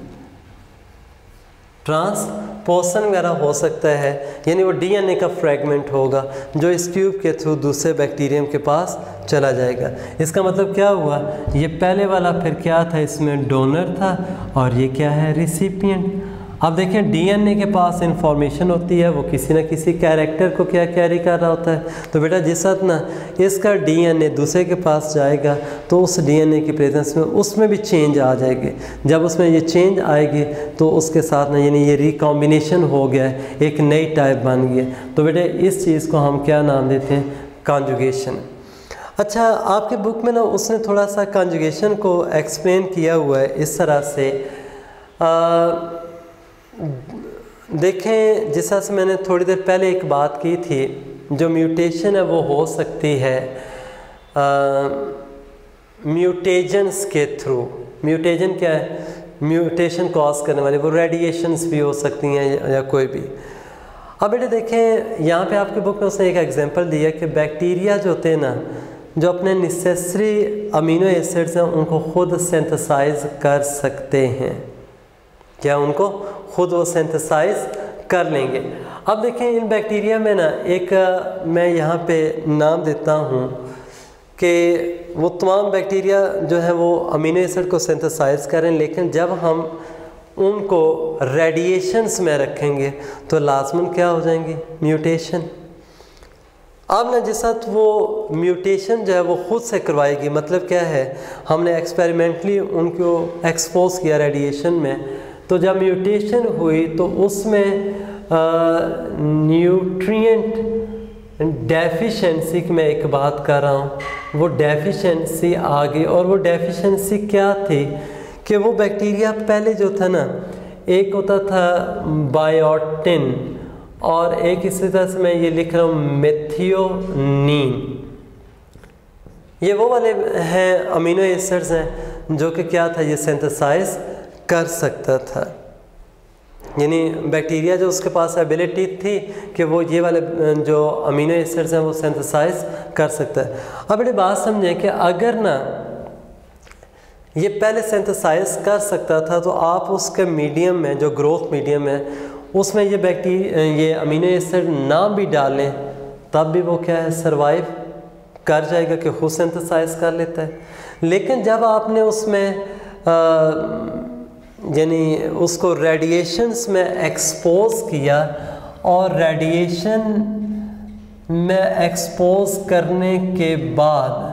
ट्रांसपोसन वगैरह हो सकता है, यानी वो डीएनए का फ्रेगमेंट होगा जो इस ट्यूब के थ्रू दूसरे बैक्टीरियम के पास चला जाएगा। इसका मतलब क्या हुआ, ये पहले वाला फिर क्या था, इसमें डोनर था और ये क्या है? रिसिपिएंट। अब देखें डीएनए के पास इंफॉर्मेशन होती है, वो किसी ना किसी कैरेक्टर को क्या कैरी कर रहा होता है। तो बेटा जिस वक्त ना इसका डीएनए दूसरे के पास जाएगा तो उस डीएनए की प्रेजेंस में उसमें भी चेंज आ जाएगी। जब उसमें ये चेंज आएगी तो उसके साथ ना यानी ये रिकॉम्बिनेशन हो गया है, एक नई टाइप बन गई है। तो बेटे इस चीज़ को हम क्या नाम देते हैं? कॉन्जुगेशन। अच्छा, आपके बुक में ना उसने थोड़ा सा कॉन्जुगेशन को एक्सप्लेन किया हुआ है इस तरह से। आ, देखें जिस तरह से मैंने थोड़ी देर पहले एक बात की थी, जो म्यूटेशन है वो हो सकती है म्यूटेजेंस के थ्रू। म्यूटेजन क्या है? म्यूटेशन कॉज करने वाली वो रेडिएशंस भी हो सकती हैं या, या कोई भी। अब बेटे देखें यहाँ पे आपके बुक में उसने एक एग्जांपल दिया कि बैक्टीरिया जो होते हैं ना, जो अपने नेसेसरी अमीनो एसिड्स हैं उनको खुद सिंथेसाइज कर सकते हैं। क्या उनको खुद वो सिंथेसाइज कर लेंगे। अब देखें इन बैक्टीरिया में ना एक मैं यहाँ पे नाम देता हूँ कि वो तमाम बैक्टीरिया जो है वो अमीनो एसिड को सिंथेसाइज करें, लेकिन जब हम उनको रेडिएशंस में रखेंगे तो लाजमन क्या हो जाएंगी? म्यूटेशन। अब ना जिस साथ वो म्यूटेशन जो है वो ख़ुद से करवाएगी, मतलब क्या है, हमने एक्सपेरिमेंटली उनको एक्सपोज किया रेडिएशन में, तो जब म्यूटेशन हुई तो उसमें न्यूट्रिएंट डेफिशिएंसी की मैं एक बात कर रहा हूँ, वो डेफिशिएंसी आ गई। और वो डेफिशिएंसी क्या थी कि वो बैक्टीरिया पहले जो था ना, एक होता था बायोटिन और एक इसी तरह से मैं ये लिख रहा हूँ मेथियोनीन। ये वो वाले हैं अमीनो एसिड्स हैं जो कि क्या था, ये सिंथेसाइज कर सकता था। यानी बैक्टीरिया जो उसके पास एबिलिटी थी कि वो ये वाले जो अमीनो एसिड्स हैं वो सिंथेसाइज कर सकता है। अब बड़ी बात समझें कि अगर ना ये पहले सिंथेसाइज कर सकता था तो आप उसके मीडियम में, जो ग्रोथ मीडियम है, उसमें ये बैक्टीरिया ये अमीनो एसिड ना भी डालें तब भी वो क्या है, सरवाइव कर जाएगा कि खुद सिंथेसाइज कर लेता है। लेकिन जब आपने उसमें यानी उसको रेडिएशंस में एक्सपोज किया और रेडिएशन में एक्सपोज करने के बाद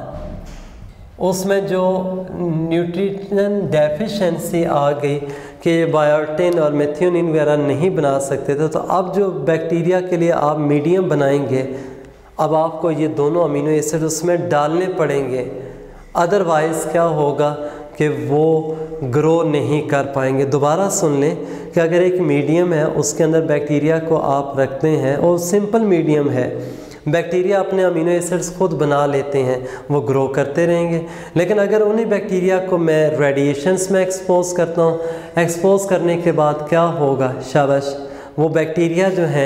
उसमें जो न्यूट्रिशन डेफिशिएंसी आ गई कि बायोटिन और मेथियोनिन वगैरह नहीं बना सकते थे, तो अब जो बैक्टीरिया के लिए आप मीडियम बनाएंगे, अब आपको ये दोनों अमीनो एसिड उसमें डालने पड़ेंगे, अदरवाइज़ क्या होगा कि वो ग्रो नहीं कर पाएंगे। दोबारा सुन लें कि अगर एक मीडियम है उसके अंदर बैक्टीरिया को आप रखते हैं और सिंपल मीडियम है, बैक्टीरिया अपने अमीनो एसिड्स खुद बना लेते हैं, वो ग्रो करते रहेंगे। लेकिन अगर उन्हीं बैक्टीरिया को मैं रेडिएशंस में एक्सपोज करता हूँ, एक्सपोज करने के बाद क्या होगा, शाबाश, वो बैक्टीरिया जो हैं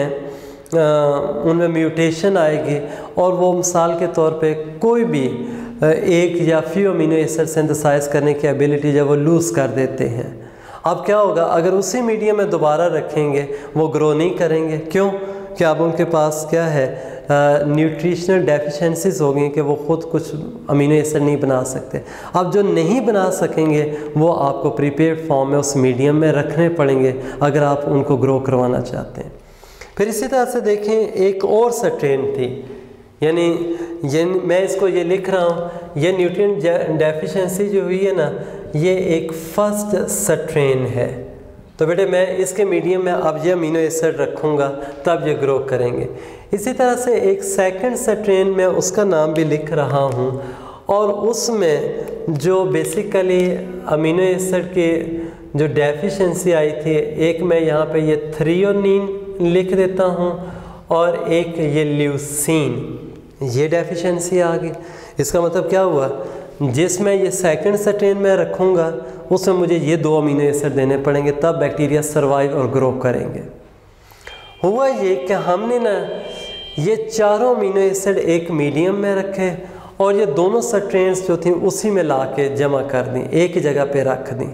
उनमें म्यूटेशन आएगी और वो मिसाल के तौर पे कोई भी एक या फ्यू अमीनो एसिड सिंथेसाइज करने की एबिलिटी जब वो लूज़ कर देते हैं। अब क्या होगा, अगर उसी मीडियम में दोबारा रखेंगे वो ग्रो नहीं करेंगे। क्यों? कि अब उनके पास क्या है, न्यूट्रिशनल डेफिशिएंसीज हो गई कि वो ख़ुद कुछ अमीनो एसिड नहीं बना सकते। अब जो नहीं बना सकेंगे वो आपको प्रीपेयर्ड फॉर्म में उस मीडियम में रखने पड़ेंगे अगर आप उनको ग्रो करवाना चाहते हैं। फिर इसी तरह से देखें, एक और स्ट्रेन थी, यानी ये मैं इसको ये लिख रहा हूँ, ये न्यूट्रिएंट डेफिशिएंसी जो हुई है ना, ये एक फर्स्ट स्ट्रेन है। तो बेटे मैं इसके मीडियम में अब ये अमीनो एसिड रखूँगा तब ये ग्रो करेंगे। इसी तरह से एक सेकंड स्ट्रेन में उसका नाम भी लिख रहा हूँ और उसमें जो बेसिकली अमीनो एसिड के जो डेफिशिएंसी आई थी, एक मैं यहाँ पे ये थ्रियोनिन लिख देता हूँ और एक ये ल्यूसीन, ये डेफिशिएंसी आ गई। इसका मतलब क्या हुआ, जिसमें ये सेकंड स्ट्रेन में रखूँगा उसमें मुझे ये दो अमीनो एसिड देने पड़ेंगे तब बैक्टीरिया सर्वाइव और ग्रो करेंगे। हुआ ये कि हमने ना ये चारों अमीनो एसिड एक मीडियम में रखे और ये दोनों स्ट्रेन्स जो थी उसी में ला के जमा कर दी, एक ही जगह पे रख दी।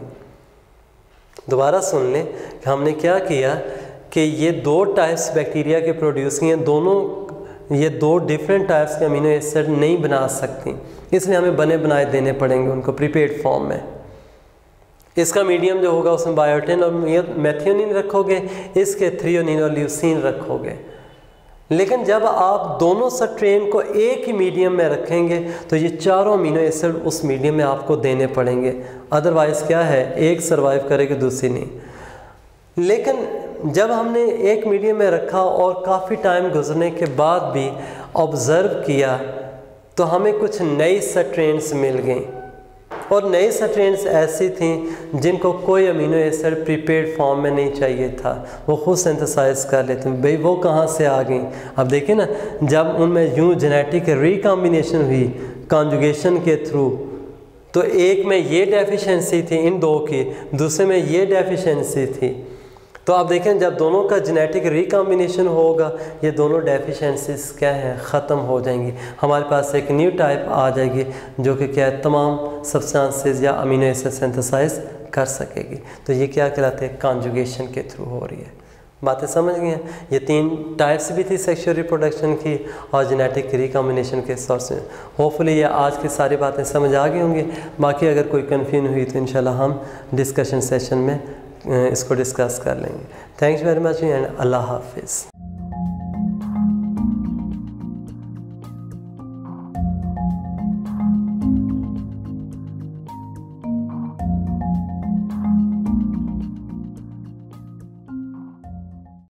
दोबारा सुन लें कि हमने क्या किया कि ये दो टाइप्स बैक्टीरिया के प्रोड्यूस किए, दोनों ये दो डिफरेंट टाइप्स के अमीनो एसिड नहीं बना सकती, इसलिए हमें बने बनाए देने पड़ेंगे उनको प्रीपेड फॉर्म में। इसका मीडियम जो होगा उसमें बायोटिन और मेथियोनिन रखोगे, इसके थ्रियोनिन और ल्यूसीन रखोगे। लेकिन जब आप दोनों स्ट्रेन को एक ही मीडियम में रखेंगे तो ये चारों अमीनो एसिड उस मीडियम में आपको देने पड़ेंगे, अदरवाइज़ क्या है, एक सर्वाइव करेगी दूसरी नहीं। लेकिन जब हमने एक मीडियम में रखा और काफ़ी टाइम गुजरने के बाद भी ऑब्ज़र्व किया तो हमें कुछ नई स्ट्रेन्स मिल गई और नई स्ट्रेन्स ऐसी थी जिनको कोई अमीनो एसिड प्रीपेड फॉर्म में नहीं चाहिए था, वो खुद सिंथेसाइज कर लेते हैं। भाई वो कहाँ से आ गई? अब देखिए ना, जब उनमें यूँ जेनेटिक रिकॉम्बिनेशन हुई कॉन्जुगेशन के थ्रू, तो एक में ये डेफिशिएंसी थी इन दो की, दूसरे में ये डेफिशिएंसी थी। तो आप देखें जब दोनों का जेनेटिक रिकॉम्बिनेशन होगा ये दोनों डेफिशिएंसीज क्या हैं, ख़त्म हो जाएंगी। हमारे पास एक न्यू टाइप आ जाएगी जो कि क्या है, तमाम सब्सटेंसेस या अमीनो एसिड सिंथेसाइज कर सकेगी। तो ये क्या कहलाते हैं, कॉन्जुगेशन के थ्रू हो रही है। बातें समझ गई हैं? ये तीन टाइप्स भी थी सेक्सुअल रिप्रोडक्शन की और जेनेटिक रिकॉम्बिनेशन के सोर्स में। होपफुली ये आज की सारी बातें समझ आ गई होंगी। बाकी अगर कोई कन्फ्यूजन हुई तो इंशाल्लाह हम डिस्कशन सेशन में इसको डिस्कस कर लेंगे। थैंक्स वेरी मच एंड अल्लाह हाफिज़।